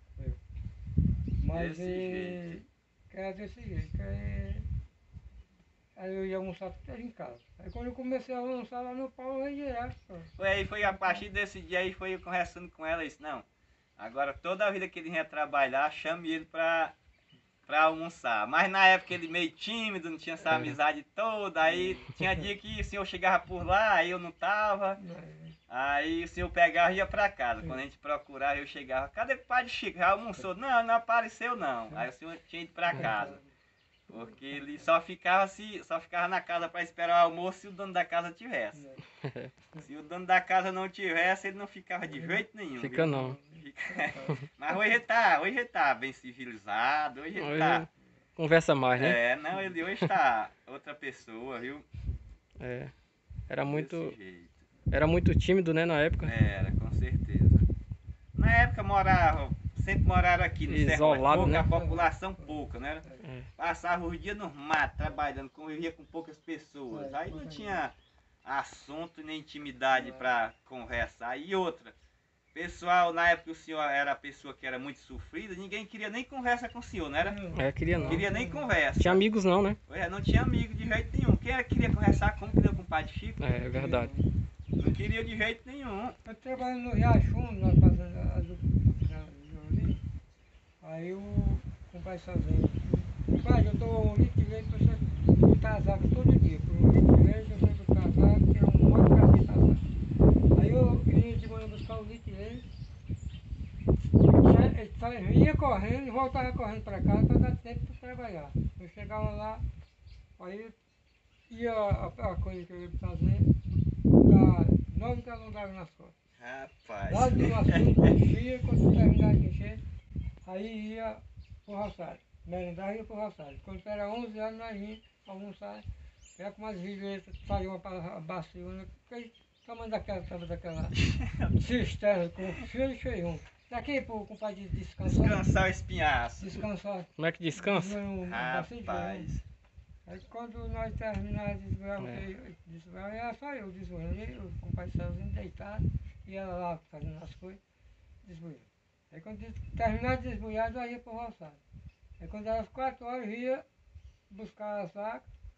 Speaker 2: Mas
Speaker 3: Desse jeito.
Speaker 2: é desse jeito. Aí eu ia almoçar tudo em casa. Aí quando eu comecei a almoçar lá no Paulo, eu ia direto.
Speaker 3: Foi a partir desse dia aí, foi eu conversando com ela e disse, não, agora toda a vida que ele vinha trabalhar, chame ele pra almoçar. Mas na época ele meio tímido, não tinha essa amizade toda, aí tinha dia que o senhor chegava por lá, aí eu não tava, aí o senhor pegava e ia pra casa. Quando a gente procurava, eu chegava, cadê o pai de Chico? Já almoçou? Não, não apareceu não. Aí o senhor tinha ido pra casa. Porque ele só ficava na casa para esperar o almoço se o dono da casa tivesse. Se o dono da casa não tivesse, ele não ficava de jeito nenhum.
Speaker 1: Fica
Speaker 3: viu?
Speaker 1: não.
Speaker 3: Mas hoje ele tá bem civilizado, hoje ele tá.
Speaker 1: Conversa mais, né?
Speaker 3: Não, ele hoje tá outra pessoa, viu?
Speaker 1: É. Era muito,
Speaker 3: Desse jeito.
Speaker 1: era muito tímido, né, na época.
Speaker 3: Era, com certeza. Na época sempre moraram aqui no
Speaker 1: Isolado,
Speaker 3: Sertão,
Speaker 1: né?
Speaker 3: a população pouca, né?
Speaker 1: É.
Speaker 3: Passava os dias no mato, trabalhando, convivia com poucas pessoas. Aí não tinha assunto nem intimidade para conversar. E outra, pessoal, na época o senhor era a pessoa que era muito sofrida, ninguém queria nem conversa com o senhor, não era?
Speaker 1: Queria não.
Speaker 3: Queria nem conversa.
Speaker 1: Tinha amigos não, né?
Speaker 3: Não tinha amigo de jeito nenhum. Quem queria conversar com o pai Chico?
Speaker 1: É verdade.
Speaker 3: Não queria de jeito nenhum.
Speaker 2: Eu trabalho no Riachuelo, na fazenda ali. Aí o compadre sozinho. Compadre, eu dou 1 litro de leite para você botar as águas todo dia. Por 1 litro de leite eu vou botar as águas, que é um monte de cacete as águas. Aí eu ia de manhã buscar 1 litro de leite. Ele ia correndo e voltava correndo para casa para dar tempo para trabalhar. Eu chegava lá, aí ia a coisa que eu ia fazer, dar 9 galões d'água nas costas.
Speaker 3: Rapaz.
Speaker 2: Lá do assunto, enchia, quando terminava de encher, aí ia pro roçado. Merendava e ia pro roçado. Quando era 11 horas, nós íamos almoçar, ia com umas viletas, fazia uma baciona, tamanho daquela cisterna com cheio de feijão. Daqui pro compadre descansar.
Speaker 3: Descansar o espinhaço.
Speaker 2: Descansar.
Speaker 1: Como é que descansa?
Speaker 3: Rapaz.
Speaker 2: Aí quando nós terminávamos de desvoar, era só eu desvoando, o compadre sozinho deitado, e ela lá fazendo as coisas, desvoando. Aí quando terminava de desvoar, nós ia pro roçado. Aí quando era às 4 horas, ia buscar a saca,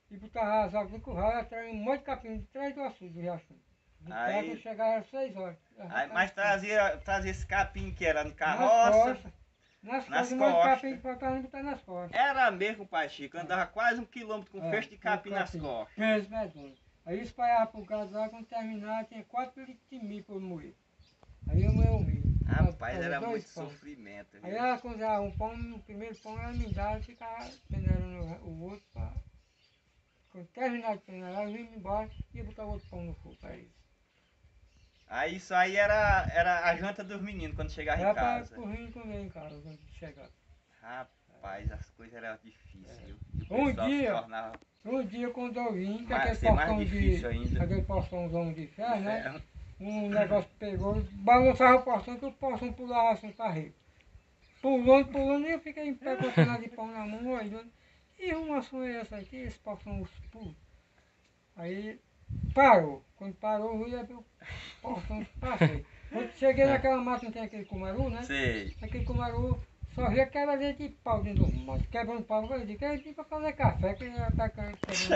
Speaker 2: e botava as águas no curral, atrás um monte de capim de trás do açude do riachão.
Speaker 3: Aí-
Speaker 2: Aí chegava às 6 horas.
Speaker 3: Mas trazia esse capim que era no
Speaker 2: Nas
Speaker 3: carroça.
Speaker 2: costas. Nas
Speaker 3: Nas
Speaker 2: costas, um monte de
Speaker 3: costas.
Speaker 2: capim que faltava botar nas costas.
Speaker 3: Era mesmo, pai Chico. Andava quase 1 quilômetro com feixe de capim nas
Speaker 2: capim.
Speaker 3: costas.
Speaker 2: Fez medonho. Aí espalhava pro gado lá, quando terminava, tinha 4 litros de milho para moer. Aí eu moía o milho.
Speaker 3: Rapaz,
Speaker 2: Fazia
Speaker 3: era
Speaker 2: 2
Speaker 3: muito
Speaker 2: pães.
Speaker 3: sofrimento.
Speaker 2: Aí
Speaker 3: Viu?
Speaker 2: ela cozinhava um pão, no primeiro pão ela me dava e ficava peneirando o outro para. Quando terminava de peneirar, eu ia embora e ia botar outro pão no fogo para eles.
Speaker 3: Aí isso aí era a janta dos meninos quando chegava
Speaker 2: Era
Speaker 3: em
Speaker 2: para
Speaker 3: casa.
Speaker 2: correr comer em casa antes de chegar.
Speaker 3: Rapaz, as coisas eram difíceis. Viu? E o
Speaker 2: Um
Speaker 3: pessoal se
Speaker 2: dia-
Speaker 3: tornava
Speaker 2: Um dia quando eu vim, que
Speaker 3: Vai
Speaker 2: aquele
Speaker 3: ser mais
Speaker 2: portão
Speaker 3: difícil ainda.
Speaker 2: aquele portãozão de ferro, né?
Speaker 3: ferro.
Speaker 2: Um negócio pegou, balançava o portão que o portão pulava assim para rede. Pulando, e eu fiquei em pé com a cena de pão na mão, olhando. E uma som é essa aqui, esse portão pula. Aí parou. Quando parou, eu ia abrir o portão e passei. Quando cheguei naquela mata, não tem aquele cumaru, né?
Speaker 3: Sei.
Speaker 2: Aquele cumaru só via quebra de pau dentro do mato. Quebrando pau, eu disse, eu vim para fazer café, que já está querendo.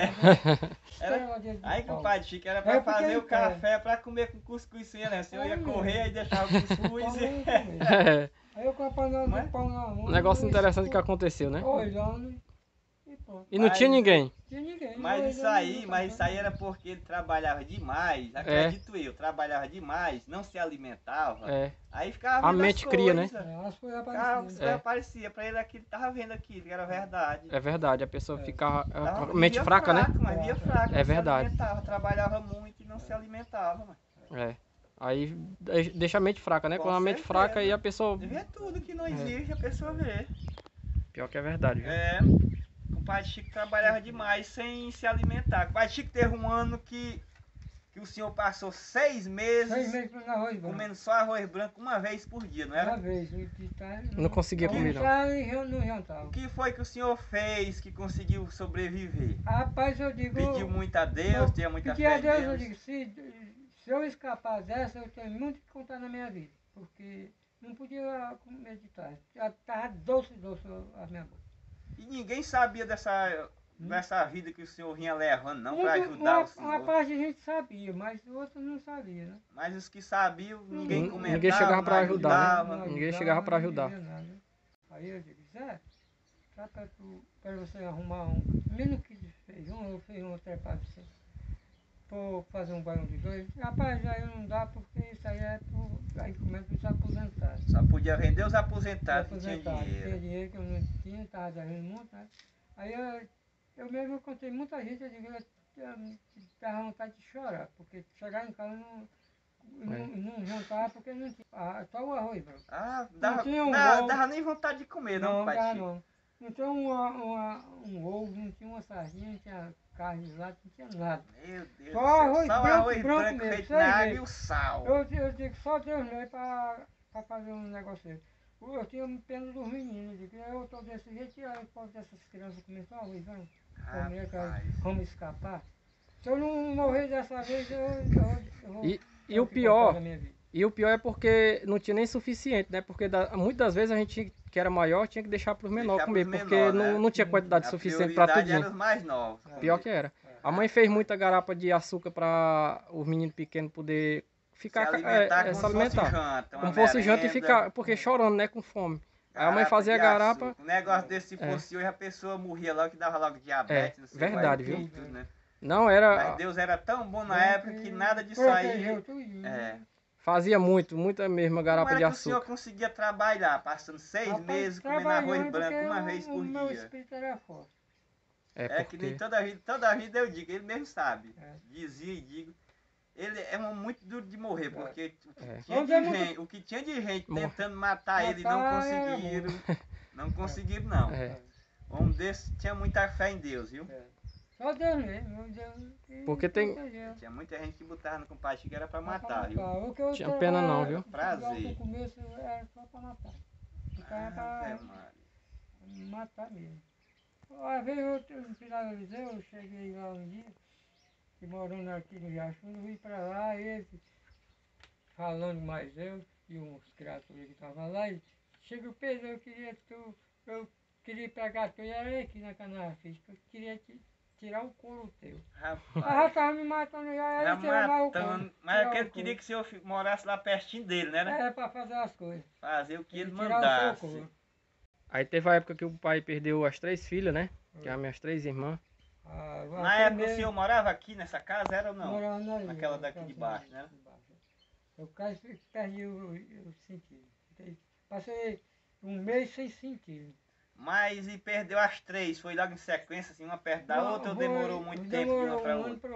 Speaker 3: Aí com o pai Chico era pra
Speaker 2: É, porque
Speaker 3: fazer
Speaker 2: ele
Speaker 3: o café pra comer com cuscuz, né? O senhor ia correr e deixava o cuscuz.
Speaker 1: É,
Speaker 2: Aí eu com a panela
Speaker 3: Mas-
Speaker 2: de pão na mão.
Speaker 1: um negócio
Speaker 2: eu
Speaker 1: interessante que aconteceu, né?
Speaker 2: olhando e pronto.
Speaker 1: E não tinha ninguém.
Speaker 2: Tinha ninguém.
Speaker 3: Mas isso aí era porque ele trabalhava demais, acredito eu, trabalhava demais, não se alimentava,
Speaker 1: É.
Speaker 3: aí ficava
Speaker 1: A
Speaker 3: vendo
Speaker 1: mente
Speaker 3: as
Speaker 1: cria, né?
Speaker 3: coisas.
Speaker 2: As coisas
Speaker 3: Ficava,
Speaker 2: apareciam.
Speaker 3: aparecia pra ele aquilo, tava vendo aquilo, que era verdade.
Speaker 1: É verdade, a pessoa fica
Speaker 3: Tava-
Speaker 1: com a mente
Speaker 3: vivia
Speaker 1: fraca, né?
Speaker 3: Mas via fraca,
Speaker 1: É
Speaker 3: não
Speaker 1: verdade.
Speaker 3: se alimentava, trabalhava muito e não se alimentava, mano.
Speaker 1: É. Aí deixa a mente fraca, né?
Speaker 3: Com
Speaker 1: Quando a mente
Speaker 3: certeza.
Speaker 1: fraca aí a pessoa.
Speaker 3: Vê tudo que não existe, a pessoa vê.
Speaker 1: Pior que é verdade, viu?
Speaker 3: É, o pai Chico trabalhava demais sem se alimentar. O pai Chico teve um ano que o senhor passou 6 meses
Speaker 2: 6 meses para arroz branco.
Speaker 3: comendo só arroz branco uma vez por dia, não
Speaker 2: Uma
Speaker 3: era?
Speaker 2: vez, de tarde.
Speaker 1: Não conseguia comer, não.
Speaker 2: Não jantava.
Speaker 3: O que foi que o senhor fez que conseguiu sobreviver?
Speaker 2: Rapaz, eu digo.
Speaker 3: Pediu muito a Deus, tinha muita
Speaker 2: Pedi
Speaker 3: fé
Speaker 2: a
Speaker 3: em
Speaker 2: Deus, eu
Speaker 3: Deus.
Speaker 2: digo, se eu escapar dessa, eu tenho muito que contar na minha vida. Porque não podia meditar. Já estava doce a minha boca.
Speaker 3: E ninguém sabia dessa vida que o senhor vinha levando, não, para ajudar o
Speaker 2: Uma
Speaker 3: senhor.
Speaker 2: parte a gente sabia, mas outros não sabiam, né?
Speaker 3: Mas os que sabiam, ninguém comentava,
Speaker 1: Ninguém chegava pra
Speaker 3: não
Speaker 1: ajudar, né?
Speaker 3: ajudava.
Speaker 1: Ninguém chegava pra ajudar.
Speaker 2: Não dizia nada. Aí eu digo, Zé, dá para você arrumar menos que de feijão trepado pra você. Por fazer um banho de dois. Rapaz, aí não dá porque isso aí é por. Aí começa os aposentados.
Speaker 3: Só podia vender os aposentados que tinham
Speaker 2: Tinha
Speaker 3: dinheiro.
Speaker 2: dinheiro que eu não tinha, estava devendo muito, né? Aí eu mesmo contei muita gente, eu digo, eu dava vontade de chorar, porque chegar em casa não jantava porque não tinha. Só o arroz, branco.
Speaker 3: Ah,
Speaker 2: Não
Speaker 3: dava nem vontade de comer, não, pai
Speaker 2: dava
Speaker 3: Chico.
Speaker 2: não. Não tinha um ovo, não tinha uma sardinha, não tinha carne lá, não tinha nada.
Speaker 3: Meu Deus
Speaker 2: Só
Speaker 3: do céu,
Speaker 2: arroz
Speaker 3: só o
Speaker 2: branco,
Speaker 3: arroz
Speaker 2: branco
Speaker 3: branco
Speaker 2: mesmo,
Speaker 3: feito
Speaker 2: sem
Speaker 3: na água
Speaker 2: jeito.
Speaker 3: e o sal.
Speaker 2: Eu digo, só Deus mesmo para fazer um negócio desse. Eu tinha pena dos meninos, eu digo, eu estou desse jeito e aí posso dessas crianças comer só arroz branco. Comer,
Speaker 3: Rapaz.
Speaker 2: como escapar. Se eu não morrer dessa vez, eu vou.
Speaker 1: E o pior, é porque não tinha nem suficiente, né? Porque muitas das vezes a gente que era maior tinha que deixar para os menores
Speaker 3: Deixar
Speaker 1: comer,
Speaker 3: pros
Speaker 1: porque
Speaker 3: menores,
Speaker 1: não,
Speaker 3: né?
Speaker 1: não tinha quantidade
Speaker 3: A
Speaker 1: suficiente para
Speaker 3: prioridade era
Speaker 1: tudinho.
Speaker 3: os mais novos.
Speaker 1: Pior que era. A mãe fez muita garapa de açúcar para os meninos pequenos poder ficar
Speaker 3: Se alimentar
Speaker 1: se
Speaker 3: como se fosse
Speaker 1: alimentar.
Speaker 3: janta, uma
Speaker 1: Como fosse janta e
Speaker 3: merenda,
Speaker 1: ficar, porque chorando, né, com fome. Aí a mãe
Speaker 3: garapa
Speaker 1: fazia
Speaker 3: de
Speaker 1: garapa.
Speaker 3: açúcar. Um negócio desse, se fosse hoje, a pessoa morria logo, que dava logo diabetes, não sei
Speaker 1: verdade,
Speaker 3: mais o
Speaker 1: viu?
Speaker 3: que, tudo, né?
Speaker 1: Não era,
Speaker 3: Mas Deus era tão bom na época que nada disso aí... É.
Speaker 1: fazia muita mesma
Speaker 3: Como
Speaker 1: garapa
Speaker 3: era
Speaker 1: de
Speaker 3: que o senhor
Speaker 1: açúcar.
Speaker 3: conseguia trabalhar, passando 6 meses comendo arroz branco uma vez por
Speaker 2: O meu
Speaker 3: dia?
Speaker 2: espírito era forte.
Speaker 3: É que nem
Speaker 1: Porque
Speaker 3: toda a vida eu digo, ele mesmo sabe.
Speaker 2: É.
Speaker 3: Dizia e digo. Ele é muito duro de morrer, porque
Speaker 1: É.
Speaker 3: o que tinha de gente
Speaker 1: Morre.
Speaker 3: tentando matar ele e não
Speaker 2: Matar era
Speaker 3: conseguiram. Não conseguiram, não.
Speaker 1: É.
Speaker 3: Um homem desse tinha muita fé em Deus, viu?
Speaker 2: Só Deus mesmo. Deus que
Speaker 1: Porque tem-
Speaker 2: protegeu.
Speaker 3: Tinha muita gente que botava no compadre que era pra
Speaker 2: Só pra
Speaker 3: matar, viu?
Speaker 2: O que eu
Speaker 1: Tinha pena não,
Speaker 2: trabalhava,
Speaker 1: viu?
Speaker 3: Prazer.
Speaker 2: No começo era só pra matar. Ficava
Speaker 3: Ave
Speaker 2: pra
Speaker 3: Maria.
Speaker 2: matar mesmo. Uma vez eu finalizei, eu cheguei lá um dia, e morando aqui no Riachão, eu vim pra lá, ele falando mais eu e uns criaturas que estavam lá, e chega o Pedro, eu queria pegar tu e era aqui na Canafiz, eu queria te tirar o couro teu. Aí já
Speaker 3: Rapaz,
Speaker 2: tava me matando já,
Speaker 3: já
Speaker 2: aí tirar mais o
Speaker 3: matando.
Speaker 2: couro.
Speaker 3: Mas
Speaker 2: tirar
Speaker 3: é que
Speaker 2: o
Speaker 3: ele queria
Speaker 2: couro.
Speaker 3: que o senhor morasse lá pertinho dele, né?
Speaker 2: É pra fazer as coisas.
Speaker 3: Fazer o que ele
Speaker 2: Tirar o seu
Speaker 3: mandasse.
Speaker 2: couro.
Speaker 1: Aí teve a época que o pai perdeu as 3 filhas, né? Que é as
Speaker 2: Foi.
Speaker 1: minhas 3 irmãs.
Speaker 3: Na época o senhor morava aqui nessa casa, era ou não?
Speaker 2: Morando ali,
Speaker 3: Naquela
Speaker 2: na
Speaker 3: daqui de
Speaker 2: casinha
Speaker 3: baixo,
Speaker 2: ali,
Speaker 3: né?
Speaker 2: de baixo. Eu quase perdi o sentido. Passei um mês sem sentido.
Speaker 3: Mas e perdeu as 3, foi logo em sequência, assim, uma perto da outra ou demorou muito tempo de uma pra outra?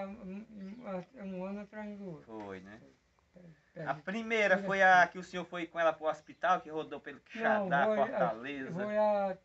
Speaker 2: Um ano atrás do outro.
Speaker 3: Foi, né?
Speaker 2: Perdi.
Speaker 3: A primeira foi a que o senhor foi com ela pro hospital, que rodou pelo
Speaker 2: Não,
Speaker 3: Quixadá,
Speaker 2: foi
Speaker 3: Fortaleza.
Speaker 2: foi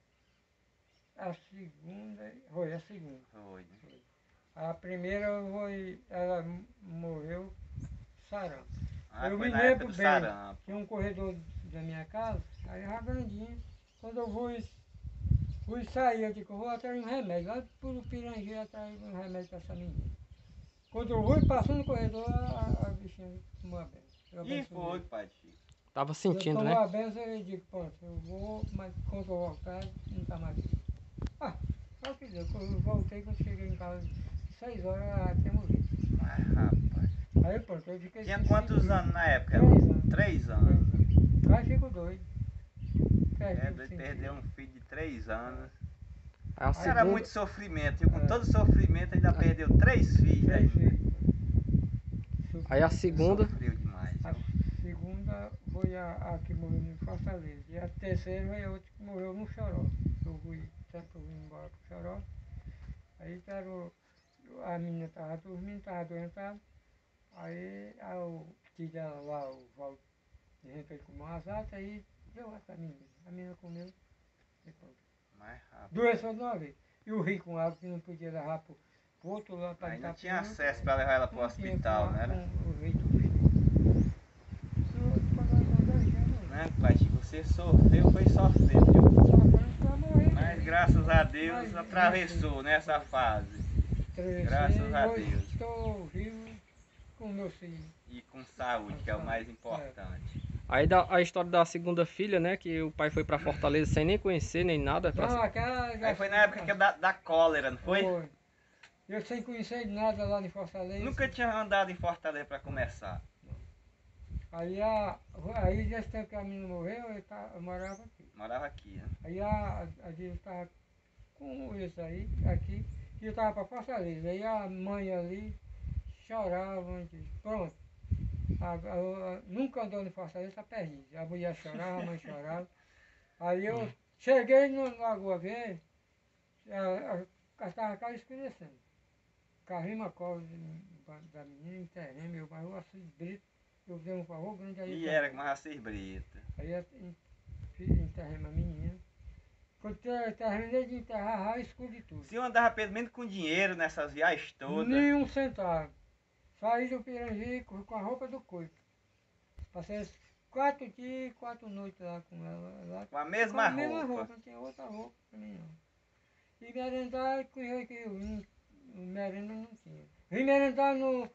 Speaker 2: a segunda. Foi a segunda.
Speaker 3: Foi, né?
Speaker 2: Foi. A primeira foi. Ela morreu sarampo.
Speaker 3: Ah,
Speaker 2: Eu
Speaker 3: foi
Speaker 2: me
Speaker 3: na época
Speaker 2: lembro
Speaker 3: do
Speaker 2: bem.
Speaker 3: sarampo.
Speaker 2: Tinha um corredor da minha casa, aí era grandinho. Quando eu fui sair, eu digo, vou atrás de um remédio. Lá pro Pirangi atrás de um remédio para essa menina. Quando eu fui passando no corredor, a bichinha tomou a benção. Eu
Speaker 3: E
Speaker 2: abençoei.
Speaker 3: foi, pai Chico.
Speaker 1: Tava
Speaker 2: Eu
Speaker 1: sentindo,
Speaker 2: tomou
Speaker 1: né?
Speaker 2: a benção e digo, pronto, eu vou, mas quando eu voltar, não tá mais aqui. Ah, só que deu. Quando eu voltei, quando cheguei em casa, 6 horas, ela tinha morrido.
Speaker 3: Mas, rapaz.
Speaker 2: Aí pronto, eu fiquei
Speaker 3: Tinha
Speaker 2: sem
Speaker 3: quantos
Speaker 2: sentido.
Speaker 3: anos na época?
Speaker 2: 3 anos.
Speaker 3: 3 anos.
Speaker 2: Aí fico doido. Perdi
Speaker 3: É,
Speaker 2: o
Speaker 3: doido,
Speaker 2: sentido.
Speaker 3: perdeu um filho de 3 anos.
Speaker 1: Aí a
Speaker 3: Era
Speaker 1: segunda,
Speaker 3: muito sofrimento, e com
Speaker 2: É.
Speaker 3: todo sofrimento ainda perdeu 3 filhos
Speaker 2: Três
Speaker 3: ainda.
Speaker 2: filhos.
Speaker 1: aí a segunda,
Speaker 3: Sofreu demais,
Speaker 2: A
Speaker 3: viu?
Speaker 2: segunda foi a que morreu em Fortaleza. E a terceira foi a outra que morreu no Choró. Eu fui, sempre eu vim embora pro Choró. Aí a menina estava dormindo, estava adoentada. Aí o tio dela lá, o Valdo, de repente comeu umas atas, aí deu essa menina. A menina comeu e pronto.
Speaker 3: Mas, rapaz,
Speaker 2: Doença de uma vez. E o rio com água que não podia levar pro outro lado para
Speaker 3: aí não tinha acesso para levar ela pro
Speaker 2: não tinha
Speaker 3: hospital,
Speaker 2: com
Speaker 3: né?
Speaker 2: o rio tudo cheio.
Speaker 3: Né, pai Chico? Você sofreu, foi sofrendo, viu? Mas graças a Deus atravessou nessa fase. Graças a Deus.
Speaker 2: Estou vivo com meus filhos.
Speaker 3: E com saúde, que é o mais importante.
Speaker 1: aí a história da segunda filha, né? Que o pai foi pra Fortaleza sem nem conhecer, nem nada.
Speaker 2: Não, aquela
Speaker 3: Aí foi na época que da cólera, não foi?
Speaker 2: Foi. Eu sem conhecer nada lá em Fortaleza.
Speaker 3: Nunca tinha andado em Fortaleza para começar.
Speaker 2: Aí nesse tempo que a menina morreu, eu morava aqui.
Speaker 3: Morava aqui, né?
Speaker 2: Aí a Dilma estava com isso aí, aqui, e eu estava para Fortaleza. Aí a mãe ali chorava, disse, pronto. Nunca andou em Fortaleza, está perdido. A mulher chorava, a mãe chorava. Aí eu cheguei no Lagoa Verde, estava quase escurecendo. Carrima a cola da menina, enterrei meu bairro, assim, brito. Eu dei um favor grande aí.
Speaker 3: E era com Racir Brita.
Speaker 2: Aí eu enterrei a menina. Quando terminei de enterrar, já escuro de tudo.
Speaker 3: O senhor andava pelo menos com dinheiro nessas viagens todas.
Speaker 2: Nenhum centavo. Saí do Pirangi com a roupa do corpo. Passei 4 dias e 4 noites lá com ela. Lá,
Speaker 3: Com a mesma
Speaker 2: com a mesma
Speaker 3: roupa.
Speaker 2: roupa, não tinha outra roupa pra mim não. E merendar, que eu vim, merenda não tinha. Vim merendar no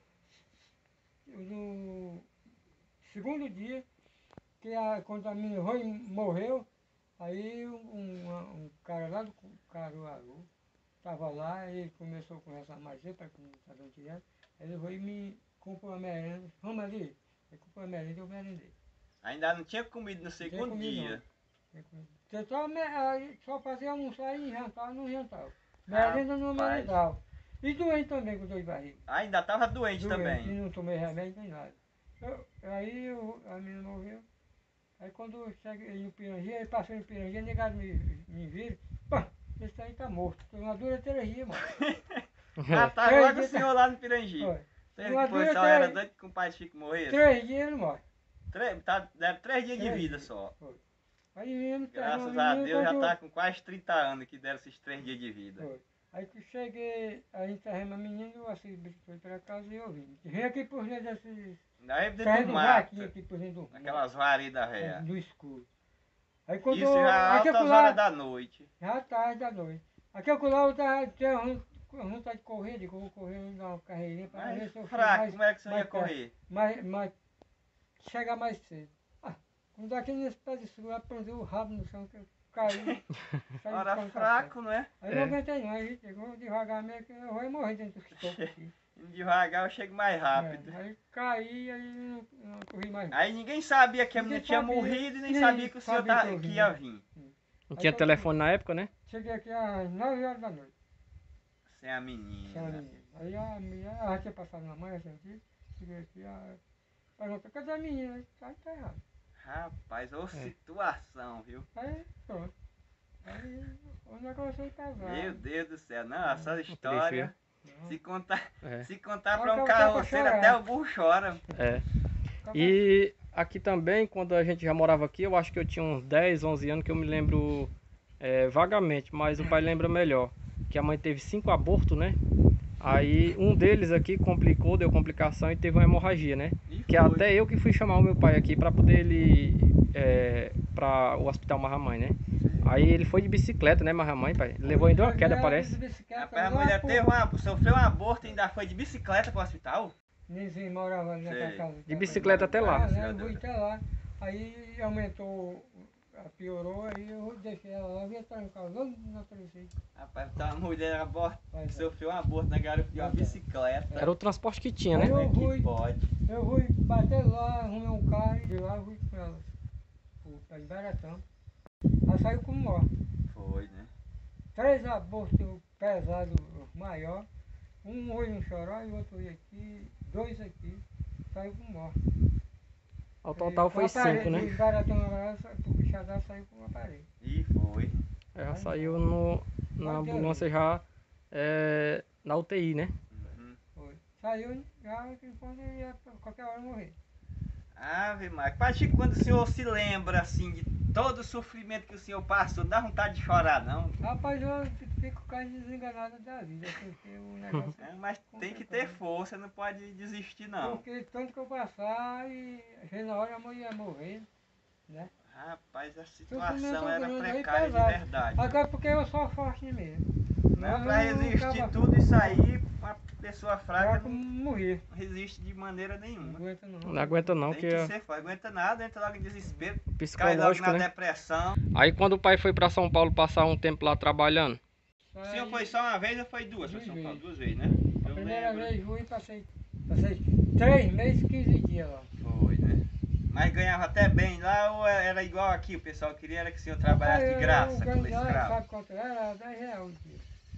Speaker 2: segundo dia, quando a minha mãe morreu, aí um cara lá do Caruaru estava lá, ele começou a conversar mais eu para que não estava direto, ele foi e me comprou uma merenda, vamos ali, ele comprou uma merenda e eu merendei.
Speaker 3: Ainda não tinha comido no
Speaker 2: Não tinha
Speaker 3: segundo
Speaker 2: comido,
Speaker 3: dia.
Speaker 2: não. Porque só fazia almoçar e jantar, não jantava. Merenda não
Speaker 3: Rapaz.
Speaker 2: merendava. E doente também com dor de barriga.
Speaker 3: Ainda estava doente
Speaker 2: E
Speaker 3: também.
Speaker 2: não tomei remédio nem nada. A menina morreu. Aí quando eu cheguei no Pirangi, aí passei no Pirangi, negado me viram. Pá, esse aí tá morto. Tem uma dura 3 dias, mano.
Speaker 3: Ah, tá
Speaker 2: Três
Speaker 3: logo o
Speaker 2: dias
Speaker 3: senhor lá no Pirangi.
Speaker 2: Foi.
Speaker 3: Você
Speaker 2: Uma
Speaker 3: que foi
Speaker 2: dura
Speaker 3: só era
Speaker 2: três-
Speaker 3: doido que o pai Chico morresse?
Speaker 2: 3 dias ele morre.
Speaker 3: Deram 3 dias de
Speaker 2: 3
Speaker 3: vida
Speaker 2: dias.
Speaker 3: só.
Speaker 2: Foi. Aí mesmo,
Speaker 3: Graças a Deus já tá com quase 30 anos que deram esses 3 dias de vida.
Speaker 2: Foi. Aí que eu cheguei, aí enterrei uma menina, eu assim, foi pra casa e eu vim. Vim aqui por dentro desses.
Speaker 3: Aí dentro
Speaker 2: Saindo
Speaker 3: do
Speaker 2: do
Speaker 3: mato,
Speaker 2: raquinho aqui por dentro do mato.
Speaker 3: aquelas varedas da réia.
Speaker 2: Do escuro. Aí quando
Speaker 3: Isso já
Speaker 2: aqui eu
Speaker 3: altas
Speaker 2: fui lá,
Speaker 3: horas da noite.
Speaker 2: já tarde da noite. Aqui eu fui lá, eu tinha vontade de correr, digo, eu vou correr dar uma carreirinha para ver
Speaker 3: Mas
Speaker 2: se eu chego
Speaker 3: fraco, como é que você ia
Speaker 2: mais perto.
Speaker 3: correr?
Speaker 2: Mas chegar mais cedo. Quando aqui nesse pé de seguro, eu aprendi o rabo no chão, que eu caí. saí
Speaker 3: Hora
Speaker 2: ficando
Speaker 3: fraco, não é?
Speaker 2: Aí não aguentei não, aí chegou devagar mesmo, que eu vou morrer dentro do estopo aqui.
Speaker 3: Devagar eu chego mais rápido.
Speaker 2: Aí caí, aí não corri mais.
Speaker 3: Aí ninguém sabia que a
Speaker 2: Ninguém
Speaker 3: menina tinha
Speaker 2: sabia,
Speaker 3: morrido e nem
Speaker 2: nem
Speaker 3: sabia que o senhor
Speaker 2: sabia que eu
Speaker 3: que
Speaker 2: vinha.
Speaker 3: ia vir.
Speaker 1: Não
Speaker 2: Aí
Speaker 1: tinha
Speaker 2: quando
Speaker 1: telefone na época, né?
Speaker 2: Cheguei aqui às 9 horas da noite.
Speaker 3: Sem a menina.
Speaker 2: Sem a menina. Aí a menina, ela já tinha passado na mãe, já tinha aqui. Cheguei aqui, perguntou, cadê a menina? Aí tá errado.
Speaker 3: Rapaz, ô situação, viu?
Speaker 2: Aí pronto. Aí o negócio aí pesado.
Speaker 3: Meu Deus do céu, não, essa história.
Speaker 2: Não.
Speaker 3: Se contar
Speaker 2: Só
Speaker 3: pra
Speaker 2: que
Speaker 3: um
Speaker 2: eu tava
Speaker 3: carroceiro,
Speaker 2: chorando.
Speaker 3: até o burro chora.
Speaker 1: É. E aqui também, quando a gente já morava aqui, eu acho que eu tinha uns 10, 11 anos, que eu me lembro vagamente, mas o pai lembra melhor. Que a mãe teve 5 abortos, né? Aí um deles aqui complicou, deu complicação e teve uma hemorragia, né?
Speaker 3: E
Speaker 1: Que
Speaker 3: foi.
Speaker 1: até eu que fui chamar o meu pai aqui para poder ele para o hospital Marramãe, né? Aí ele foi de bicicleta, né, Marramãe, pai? Levou ainda uma queda, parece.
Speaker 3: Rapaz, a mulher sofreu um aborto e ainda foi de bicicleta pro hospital?
Speaker 2: Nizinho morava ali naquela
Speaker 3: Sei.
Speaker 2: casa.
Speaker 1: De bicicleta até lá.
Speaker 2: Eu fui até lá. Aí aumentou, piorou, aí eu deixei ela lá, vinha trancar lá na travessia.
Speaker 3: Rapaz, então a mulher
Speaker 2: Mas,
Speaker 3: sofreu um aborto na garupa de uma bicicleta.
Speaker 1: Era o transporte que tinha,
Speaker 2: Aí
Speaker 1: né?
Speaker 2: eu
Speaker 3: Como é
Speaker 2: fui.
Speaker 3: que pode?
Speaker 2: Eu fui bater lá, arrumei um carro e de lá eu fui com ela. Para Ibaratã. Ela saiu como morta.
Speaker 3: Foi, né?
Speaker 2: 3 abortos pesados maior. Um foi no Choró e o outro foi aqui, 2 aqui. Saiu com morte.
Speaker 1: Ao total foi 5, né?
Speaker 2: O Ibaratã, o Quixadá saiu com o aparelho.
Speaker 3: E foi.
Speaker 1: Ela saiu na ambulância já na UTI, né?
Speaker 3: Uhum.
Speaker 2: Foi. Saiu já que quando ia qualquer hora morrer.
Speaker 3: Ave Maria. Pai Chico, quando o senhor se lembra assim de todo o sofrimento que o senhor passou, não dá vontade de chorar, não?
Speaker 2: Rapaz, eu fico quase desenganado da vida, porque o negócio.
Speaker 3: Mas tem que ter força, não pode desistir, não.
Speaker 2: Porque tanto que eu passar e às na hora a mãe ia morrer, né?
Speaker 3: Rapaz, a
Speaker 2: Sofrimento
Speaker 3: situação era
Speaker 2: grande aí,
Speaker 3: precária de
Speaker 2: pesado.
Speaker 3: verdade.
Speaker 2: Agora porque eu sou forte mesmo.
Speaker 3: Não, pra resistir tudo isso aí, uma pessoa fraca
Speaker 2: Fraco
Speaker 3: não
Speaker 2: morrer.
Speaker 3: resiste de maneira
Speaker 2: Não
Speaker 3: nenhuma.
Speaker 2: aguenta não.
Speaker 1: Não aguenta não,
Speaker 3: Tem
Speaker 1: que
Speaker 3: que ser forte, aguenta nada, entra logo em desespero, cai logo
Speaker 1: psicológico,
Speaker 3: na
Speaker 1: né?
Speaker 3: depressão.
Speaker 1: Aí quando o pai foi para São Paulo passar um tempo lá trabalhando,
Speaker 3: O senhor foi só uma vez ou foi duas pra São Paulo? 2 vezes, né?
Speaker 2: A
Speaker 3: Eu
Speaker 2: primeira
Speaker 3: lembro.
Speaker 2: vez fui e passei 3 meses, 15 dias lá.
Speaker 3: Foi, né? Mas ganhava até bem lá ou era igual aqui? O pessoal queria era que o senhor trabalhasse de graça como escravo.
Speaker 2: Sabe quanto era? 10 reais o dia.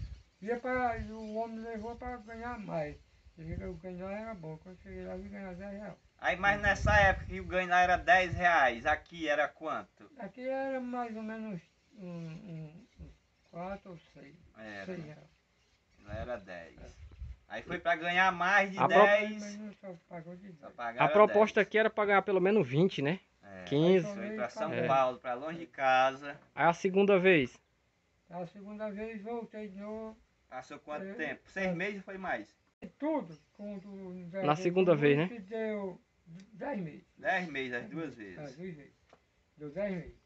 Speaker 2: O homem levou para ganhar mais. O ganho lá era bom. Quando cheguei lá, eu ganhar 10 reais.
Speaker 3: Aí, mas nessa época que o ganho lá era 10 reais, aqui era quanto?
Speaker 2: Aqui era mais ou menos uns 4 ou 6.
Speaker 3: Era,
Speaker 2: 6
Speaker 3: né?
Speaker 2: reais.
Speaker 3: Lá era 10. Aí foi pra ganhar mais de
Speaker 1: A
Speaker 3: 10.
Speaker 2: Mas não só pagou de
Speaker 3: Só
Speaker 2: 10.
Speaker 3: pagaram
Speaker 1: a proposta
Speaker 3: 10.
Speaker 1: aqui era para ganhar pelo menos 20, né? 15.
Speaker 3: Foi pra São
Speaker 2: É.
Speaker 3: Paulo, pra longe de casa.
Speaker 1: Aí a segunda vez,
Speaker 2: A segunda vez voltei de novo.
Speaker 3: Passou quanto
Speaker 2: É.
Speaker 3: tempo? 6 meses ou foi mais?
Speaker 2: Tudo. Com tudo
Speaker 1: Na segunda vez, né?
Speaker 2: Que deu 10 meses.
Speaker 3: 10 meses, as 2
Speaker 2: As
Speaker 3: vezes.
Speaker 2: 2 vezes. Deu 10 meses.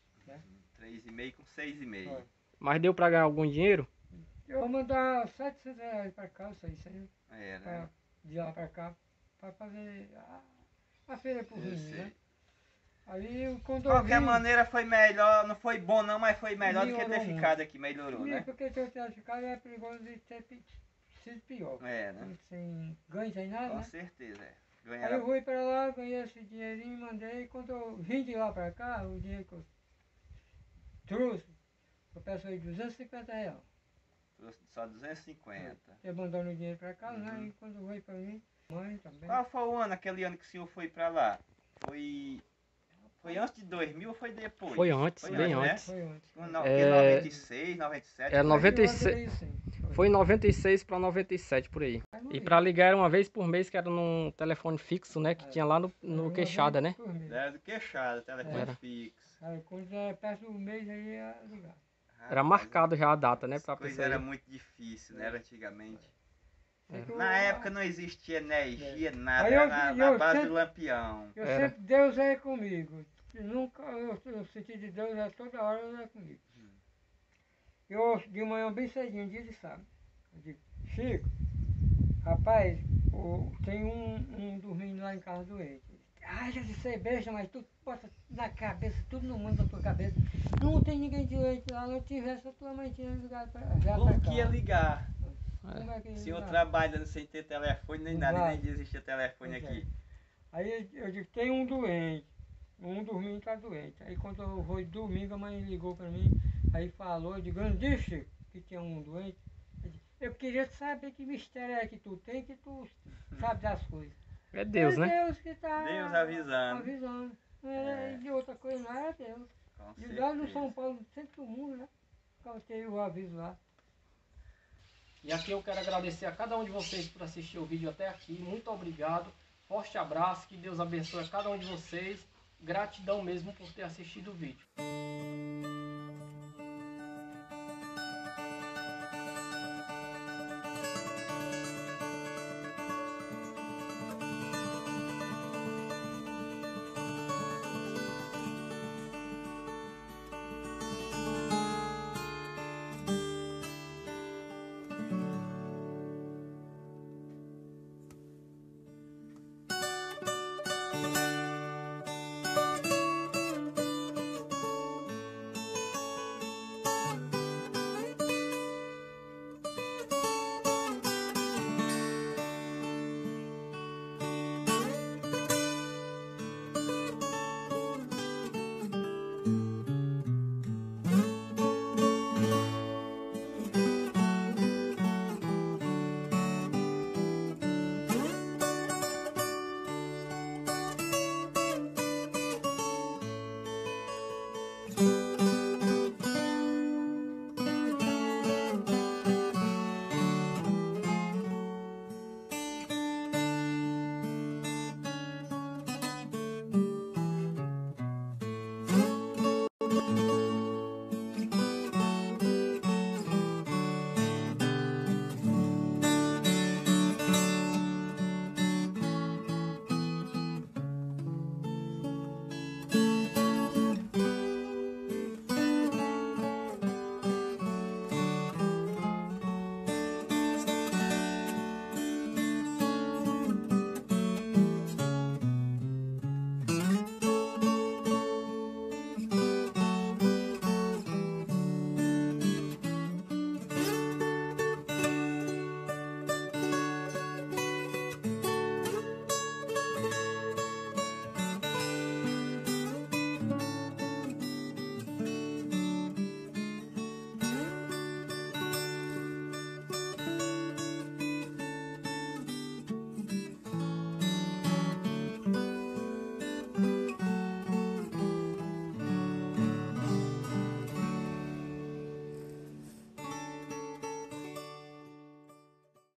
Speaker 3: 3,5 com 6,5.
Speaker 2: Ó.
Speaker 1: mas deu para ganhar algum dinheiro?
Speaker 2: Eu vou mandar 700 reais para cá, 600
Speaker 3: É, né?
Speaker 2: pra, de lá para cá, para fazer a feira por
Speaker 3: Eu
Speaker 2: mim,
Speaker 3: sei.
Speaker 2: né? Aí quando
Speaker 3: De
Speaker 2: eu
Speaker 3: qualquer
Speaker 2: vim,
Speaker 3: maneira foi melhor, não foi bom não, mas foi melhor do que ter
Speaker 2: Melhorou
Speaker 3: ficado aqui, melhorou,
Speaker 2: sim,
Speaker 3: né?
Speaker 2: porque se eu tivesse ficado é perigoso de ter sido pior.
Speaker 3: É, né?
Speaker 2: Sem ganho, sem nada,
Speaker 3: Com
Speaker 2: né?
Speaker 3: certeza, é.
Speaker 2: Aí eu
Speaker 3: Ganhar
Speaker 2: fui para lá, ganhei esse dinheirinho, mandei, quando eu vim de lá para cá, o dinheiro que eu trouxe, eu peço aí 250 reais.
Speaker 3: só 250.
Speaker 2: Eu mandando o dinheiro para cá, né?
Speaker 3: Uhum.
Speaker 2: E quando veio para mim, mãe também.
Speaker 3: Qual foi o ano, aquele ano que o senhor foi pra lá? Foi antes de 2000 ou foi depois?
Speaker 1: Foi antes,
Speaker 3: Foi
Speaker 1: bem
Speaker 3: né?
Speaker 1: antes.
Speaker 2: Foi antes.
Speaker 3: Em 96, 97.
Speaker 1: É
Speaker 3: foi?
Speaker 1: 96. Foi em 96 para 97 por aí. E para ligar era uma vez por mês, que era num telefone fixo, né? Que tinha lá no Queixada, né?
Speaker 3: Era do queixado, telefone
Speaker 1: Era.
Speaker 3: fixo.
Speaker 2: Aí quando é perto do mês aí ia ligar.
Speaker 1: Era marcado já a data, né? Pra
Speaker 3: Coisa
Speaker 1: pessoa
Speaker 3: era
Speaker 1: ir.
Speaker 3: muito difícil, né? Era antigamente.
Speaker 2: Sei que
Speaker 3: Na época não existia energia,
Speaker 2: É.
Speaker 3: nada,
Speaker 2: Aí
Speaker 3: era na base
Speaker 2: sempre-
Speaker 3: do lampião.
Speaker 2: Eu
Speaker 1: Era.
Speaker 2: sempre, Deus é comigo. Eu senti de Deus é toda hora Deus é comigo. Eu de manhã bem cedinho, dia de sábado. Eu digo, Chico, rapaz, tem um dormindo lá em casa doente. raiva de ser besta, mas tu bota na cabeça, tudo no mundo da tua cabeça. Não tem ninguém direito lá, não tivesse a tua mãe tinha ligado pra já pra
Speaker 3: Como
Speaker 2: cá.
Speaker 3: que ia ligar?
Speaker 2: Como é que ia
Speaker 3: O senhor
Speaker 2: ligar?
Speaker 3: trabalhando sem ter telefone nem nada,
Speaker 2: Vai.
Speaker 3: e nem existia telefone
Speaker 2: Pois é.
Speaker 3: aqui.
Speaker 2: Aí eu digo, tem um doente, um dormindo tá doente. Aí quando eu fui domingo, a mãe ligou pra mim, aí falou, eu digo, eu não disse que tinha um doente. Eu queria saber que mistério é que tu tem, que tu sabe das coisas.
Speaker 1: É Deus,
Speaker 2: É
Speaker 1: né?
Speaker 2: Deus que tá
Speaker 3: Deus avisando.
Speaker 2: avisando.
Speaker 3: É.
Speaker 2: E de outra coisa não é Deus.
Speaker 3: Com
Speaker 2: E lá no
Speaker 3: certeza.
Speaker 2: São Paulo, no centro do mundo, né? Então tem o aviso lá.
Speaker 1: E aqui eu quero agradecer a cada um de vocês por assistir o vídeo até aqui. Muito obrigado. Forte abraço. Que Deus abençoe a cada um de vocês. Gratidão mesmo por ter assistido o vídeo.